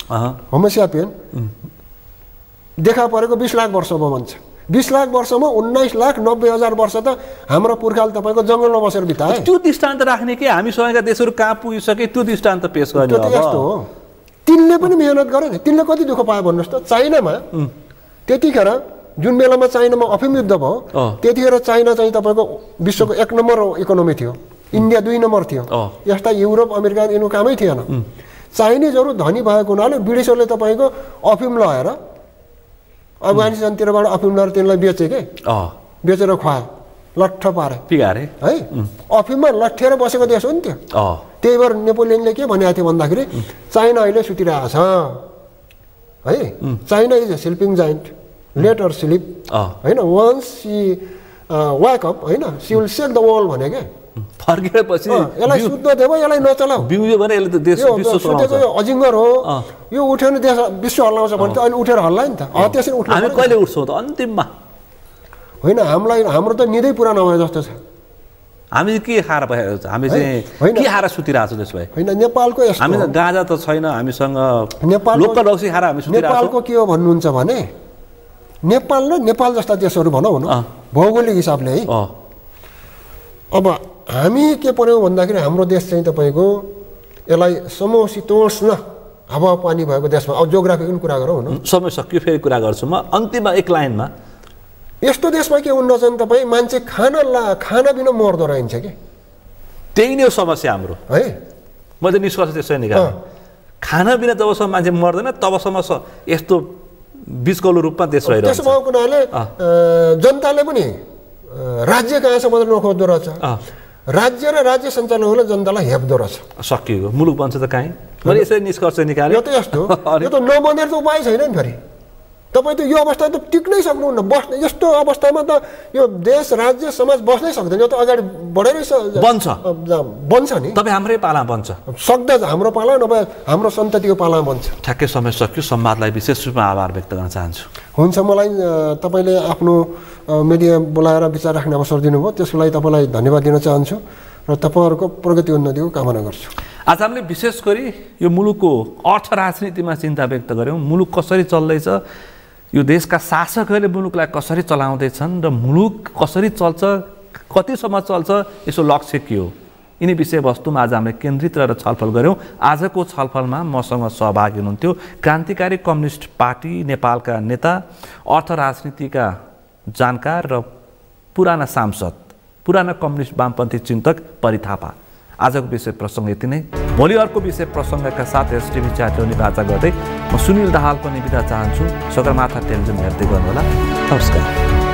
देखा परेको 20 लाख वर्ष भयो भन्छ। 20 लाख वर्षमा 19,90,000 वर्ष त हाम्रो पुर्खाले तपाईँको जङ्गलमा बसेर बिताए। त्यो दृष्टान्त राख्ने कि हामीसँगका देशहरू कहाँ पुगिसके त्यो दृष्टान्त पेश गर्ने। त्यो त यस्तो हो, तिनले पनि मेहनत गरे नि। तिनले कति दुःख पायो भन्नुहोस् त। चाइनामा त्यतिखेर जुन बेलामा चाइनामा अफिम युद्ध भयो त्यतिखेर चाइना चाहिँ तपाईँको विश्वको 1 नम्बर इकोनोमी थियो, इन्डिया 2 नम्बर थियो। यस्ता युरोप अमेरिका यिनीहरू कामै थिएन। चाइनिजहरू धनी भएको हुनाले ब्रिटिसहरूले तपाईँको अफिम लगाएर अफगानिस्तानतिरबाट अफिम लगाएर तिनलाई बेचे के, बेचेर खुवाए, लट्ठ पारे है। अफिममा लट्ठेर बसेको देश हो नि त्यो। त्यही भएर नेपोलियनले के भनेको थियो भन्दाखेरि चाइना अहिले सुतिरहेको छ है। China is a sleeping giant, let her sleep होइन, वन्स सी वाक अप होइन, she will shake the world भने के। फर्केपछि यसलाई सुत्न देऊ, यसलाई नचलाऊ, बिउयो भने यसले त देश विश्व सुतेको यो अजिङ्गर हो, यो उठ्यो भने देश विश्व हल्लाउँछ भने त अहिले उठेर हल्ला नि त। त्यसरी उठ्नु हामी कहिले उठ्छौँ त अन्तिममा? होइन, हाम्रो त निदै पुरा नभए जस्तो छ। हामी के खाएर भइरहेको छ? हामी चाहिँ के खाएर सुतिरहेको छ त्यसो भए? होइन, नेपालको हामी गाँजा त छैन हामीसँग, लोकल रक्सी खाएर हामी सुतिरहेको। नेपालको के हो भन्नुहुन्छ भने नेपाल र नेपाल जस्ता देशहरू भनौँ न भौगोलिक हिसाबले है। अब हामी के पर्यौँ भन्दाखेरि हाम्रो देश चाहिँ तपाईँको यसलाई समशीतोष्ण हावापानी भएको देशमा, अब जियोग्राफीको पनि कुरा गरौँ न। समय सकियो, फेरि कुरा गर्छु म अन्तिममा एक लाइनमा। यस्तो देशमा के हुन्न चाहिँ तपाईँ मान्छे खाना बिना मर्दो रहन्छ कि। त्यही नै हो समस्या हाम्रो है। मैले निष्कर्ष त्यसै निकालेँ, खाना बिना जबसम्म मान्छे मर्दैन तबसम्म यस्तो बिचकौलो रूपमा देश रहिरहेको छ। त्यसो भएको हुनाले जनताले पनि राज्य कहाँ छ भनेर नखोज्दो रहेछ। राज्य र राज्य सञ्चालनले जनतालाई हेप्दो रहेछ। सकिएको मुलुक बन्छ त काहीँ। मैले यसरी निष्कर्ष निकालेँ। यो त यस्तो, यो त नबनेर त उपाय छैन नि फेरि। तपाईँ त यो अवस्था त टिक्नै सक्नुहुन्न बस्ने यस्तो अवस्थामा त यो देश राज्य समाज बस्नै सक्दैन यो त अगाडि बढेरै बन्छ नि तपाईँ हाम्रै पाला बन्छ सक्दा हाम्रो पाला नभए हाम्रो सन्ततिको पाला बन्छ ठ्याक्कै समय सक्यो संवादलाई विशेष रूपमा आभार व्यक्त गर्न चाहन्छु हुन्छ मलाई तपाईँले आफ्नो मिडिया बोलाएर विचार राख्ने अवसर दिनुभयो त्यसको लागि तपाईँलाई धन्यवाद दिन चाहन्छु र तपाईँहरूको प्रगति उन्नतिको कामना गर्छु आज हामीले विशेष गरी यो मुलुकको अर्थ राजनीतिमा चिन्ता व्यक्त गऱ्यौँ मुलुक कसरी चल्दैछ यो देशका शासकहरूले मुलुकलाई कसरी चलाउँदैछन् र मुलुक कसरी चल्छ कतिसम्म चल्छ यसो लक्ष्य के हो यिनी विषयवस्तुमा आज हामीले केन्द्रित रहेर छलफल गऱ्यौँ आजको छलफलमा मसँग सहभागी हुनुहुन्थ्यो क्रान्तिकारी कम्युनिस्ट पार्टी नेपालका नेता अर्थ राजनीतिका जानकार र पुराना सांसद पुराना कम्युनिस्ट वामपन्थी चिन्तक परि थापा आजको विषय प्रसङ्ग यति नै भोलि अर्को विषय प्रसङ्गका साथ एसटिभी च्याटोनी बाचा गर्दै म सुनिल दाहाल पनि बिदा चाहन्छु सगरमाथा टेलिभिजन हेर्दै गर्नुहोला नमस्कार